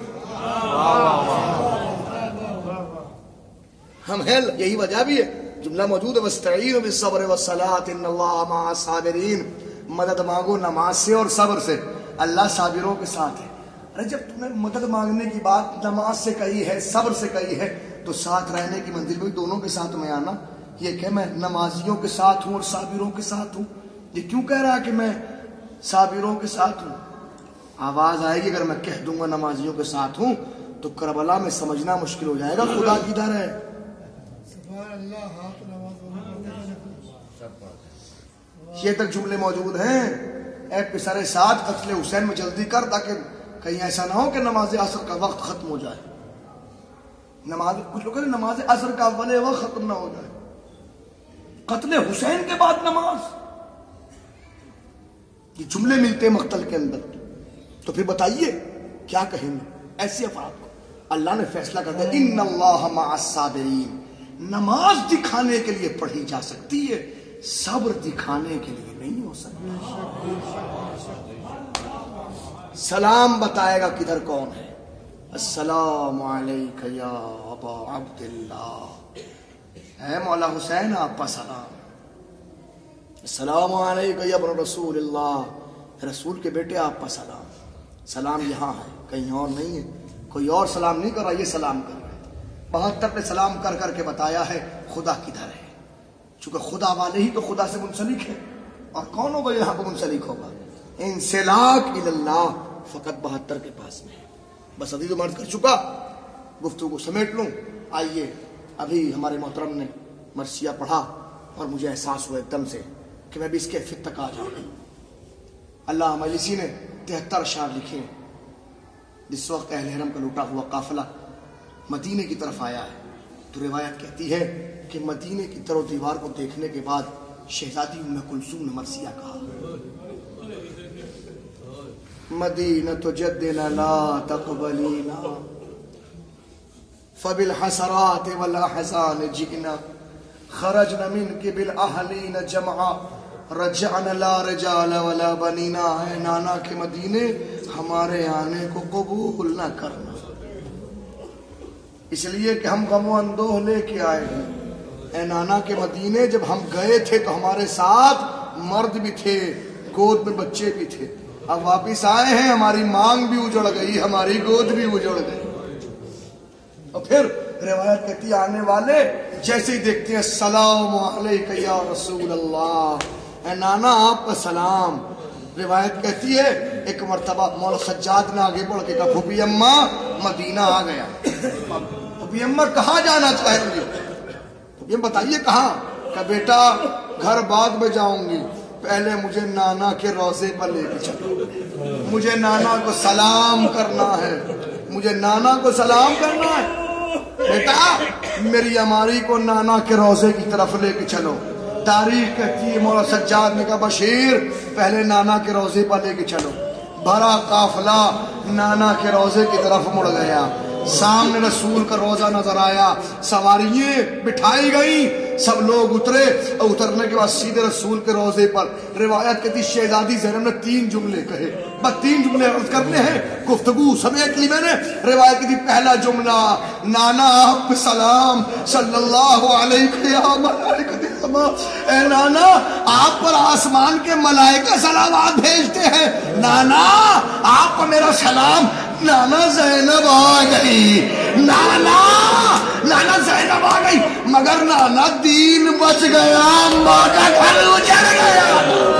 ہم ہیں، یہی وجہ بھی ہے، جملہ موجود ہے وَاسْتَعِينُوا بِالصَّبْرِ وَالصَّلَاةِ إِنَّ اللَّهَ مَعَ الصَّابِرِينَ. مدد مانگو نماز سے اور صبر سے، اللہ صابروں کے ساتھ ہے. ارے جب تم نے مدد مانگنے کی بات نماز سے کہی ہے، صبر سے کہی ہے، تو ساتھ رہنے کی منزل میں دونوں کے ساتھ میں آنا. یہ کہ میں نمازیوں کے ساتھ ہوں اور صابروں کے ساتھ ہوں، یہ کیوں کہہ رہا کہ میں صابروں کے ساتھ ہوں؟ آواز آئے گی اگر میں کہہ دوں گا نمازیوں کے ساتھ ہوں تو کربلا میں سمجھنا مشکل ہو جائے گا خدا کدھر ہے. یہ تک جملے موجود ہیں. اے پسر ساتھ قتل حسین میں جلدی کر تاکہ کہیں ایسا نہ ہو کہ نماز عصر کا وقت ختم ہو جائے. نماز کچھ لوگ کہتے ہیں نماز عصر کا اول وقت ختم نہ ہو جائے، قتل حسین کے بعد نماز. یہ جملے ملتے ہیں مقتل کے اندر. تو پھر بتائیے کیا کہیں گے ایسے افراد کو؟ اللہ نے فیصلہ کر دیا ان اللہ مع الصابرین. نماز دکھانے کے لیے پڑھی جا سکتی ہے، صبر دکھانے کے لیے نہیں ہو سکتا. سلام بتائے گا کدھر کون ہے. السلام علیک یا ابا عبداللہ، اے مولا حسین آپ کا سلام. السلام علیک یا ابن رسول اللہ، رسول کے بیٹے آپ کا سلام. سلام یہاں ہے، کہیں اور نہیں ہے. کوئی اور سلام نہیں کر رہا، یہ سلام کر رہا ہے. بہتر نے سلام کر کر کے بتایا ہے خدا کدھر ہے. چونکہ خدا والے ہی تو خدا سے منسلک ہے، اور کون ہوگا یہاں پہ منسلک ہوگا؟ انسلاک اللہ فقط بہتر کے پاس میں ہے. بس ابھی تو مرد کر چکا، گفتگو کو سمیٹ لوں. آئیے، ابھی ہمارے محترم نے مرثیہ پڑھا اور مجھے احساس ہوا ایک دم سے کہ میں بھی اس کے فت تک آ جاؤں. اللہ مجلسی نے تہتر اشعار لکھے ہیں. جس وقت اہل حرم کا لوٹا ہوا قافلہ مدینے کی طرف آیا ہے تو روایت کہتی ہے کہ مدینے کی طرف دیوار کو دیکھنے کے بعد شہزادی ام کلثوم نے مرثیہ کہا، مدینہ جدنا لا تقبلینا فبالحسرات والاحزان جئنا خرجنا منك بالاهلين جمعا رجعنا لا رجال ولا بنینا. اے نانا کے مدینے ہمارے آنے کو قبول نہ کرنا، اس لیے کہ ہم غم و اندوہ لے کے آئے ہیں. اے نانا کے مدینے جب ہم گئے تھے تو ہمارے ساتھ مرد بھی تھے، گود میں بچے بھی تھے. اب واپس آئے ہیں، ہماری مانگ بھی اجڑ گئی، ہماری گود بھی اجڑ گئی. اور پھر روایت کہتی ہے آنے والے جیسے ہی دیکھتے ہیں السلام علیک یا رسول اللہ، اے نانا آپ کا سلام. روایت کہتی ہے ایک مرتبہ مولا سجاد نے آگے بڑھ کے کہا پھوپھی اماں مدینہ آ گیا. پھوپھی اماں کہاں جانا چاہتی ہو؟ پھوپھی اماں بتائیے کہاں؟ کہ بیٹا گھر بعد میں جاؤں گی، پہلے مجھے نانا کے روضے پر لے کے چلو، مجھے نانا کو سلام کرنا ہے، مجھے نانا کو سلام کرنا ہے. بیٹا میری اماری کو نانا کے روضے کی طرف لے کے چلو. تاریخ کہتی ہے مولا سجاد نے کہا بشیر پہلے نانا کے روضے پر لے کے چلو. بھرا قافلہ نانا کے روضے کی طرف مڑ گیا. سامنے رسول کا روضہ نظر آیا، سواریاں بٹھائی گئیں، سب لوگ اترے، اور اترنے کے بعد سیدھے رسول کے روضے پر. روایت کہتی شہزادی زینب نے تین جملے کہے، بس تین جملے عرض کرنے ہیں، گفتگو سمیٹ لی میں نے. روایت کہتی پہلا جملہ نانا آپ پہ سلام صلی اللہ علیہ وسلم. اے نانا آپ پر آسمان کے ملائکہ سلامات بھیجتے ہیں، نانا آپ پر میرا سلام. نانا زینب آ گئی، نانا نانا زینب آ گئی، مگر نانا دین بچ گیا، ماں کا گھر اجڑ گیا۔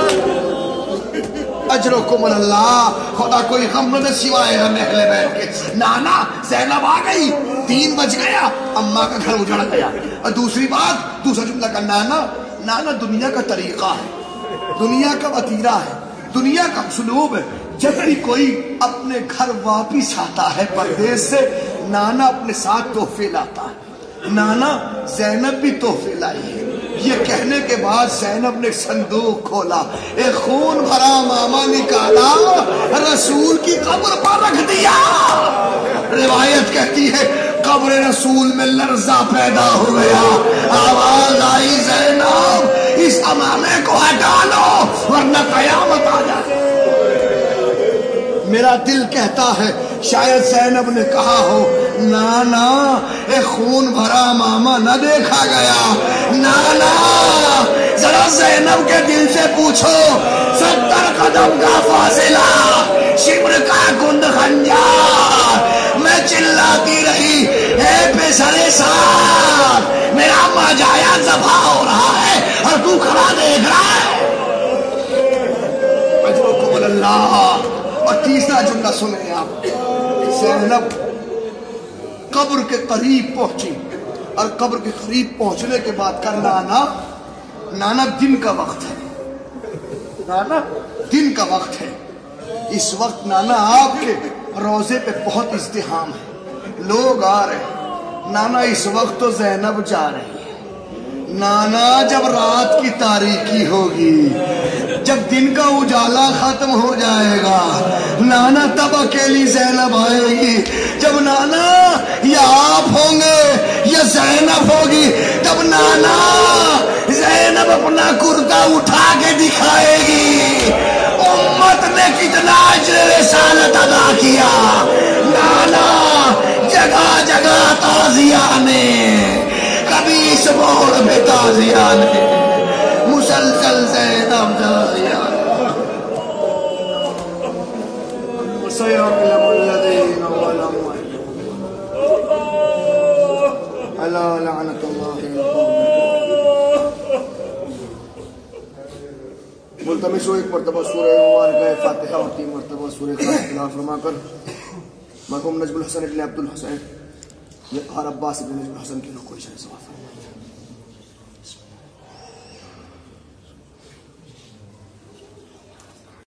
اجرکم اللہ، خدا کوئی غم نہ سوائے گا محل بیٹھ کے۔ نانا زینب آ گئی، دین بچ گیا، اماں کا گھر اجڑ گیا۔ اور دوسری بات، دوسرا جملہ کا نانا، نانا دنیا کا طریقہ ہے، دنیا کا وتیرہ ہے، دنیا کا اسلوب ہے۔ جب بھی کوئی اپنے گھر واپس آتا ہے پردیس سے، نانا اپنے ساتھ تحفے لاتا ہے۔ نانا زینب بھی تحفے لائی ہے۔ یہ کہنے کے بعد زینب نے صندوق کھولا، ایک خون بھرا ماما نکالا، رسول کی قبر پر رکھ دیا۔ روایت کہتی ہے قبر رسول میں لرزہ پیدا ہو گیا، آواز آئی زینب اس امامے کو ہٹا لو ورنہ قیامت آ جائے۔ میرا دل کہتا ہے شاید زینب نے کہا ہو نانا ایک خون بھرا ماما نہ دیکھا گیا، نانا ذرا زینب کے دل سے پوچھو، ستر قدم کا فاصلہ، شبر کا گند خنجر، میں چلاتی رہی اے پسرے ساتھ، میرا ماجایا ذبح ہو رہا ہے اور تو کھڑا دیکھ رہا ہے۔ اجرکم اللہ۔ اور تیسرا جملہ سنیں آپ، زینب قبر کے قریب پہنچی، اور قبر کے قریب پہنچنے کے بعد کا نانا نانا دن کا وقت ہے، نانا دن کا وقت ہے، اس وقت نانا آپ کے روزے پہ بہت ازدحام ہے، لوگ آ رہے ہیں، نانا اس وقت تو زینب جا رہی ہے۔ نانا جب رات کی تاریکی ہوگی، جب دن کا اجالا ختم ہو جائے گا، نانا تب اکیلی زینب آئے گی۔ جب نانا یا آپ ہوں گے یا زینب ہوگی، تب نانا زینب اپنا کرتا اٹھا کے دکھائے گی، امت نے کتنا اجر رسالت ادا کیا۔ نانا جگہ جگہ تازیانے، کبھی اس موڑ پہ تازیانے، مسلسل زینب تازیانے۔ وَسَيَعْلَمُ الَّذِينَ ظَلَمُوا أَلَا لَعْنَةُ اللَّهِ ملتمس ہو ایک مرتبہ سورہ مبارکہ فاتحہ اور تین مرتبہ سورہ خاص تلاوت فرما کر مرحوم نجم الحسن ابن عبد الحسین یہ ہر عباس ابن نجم الحسن کی روح کو ثواب فرمائے۔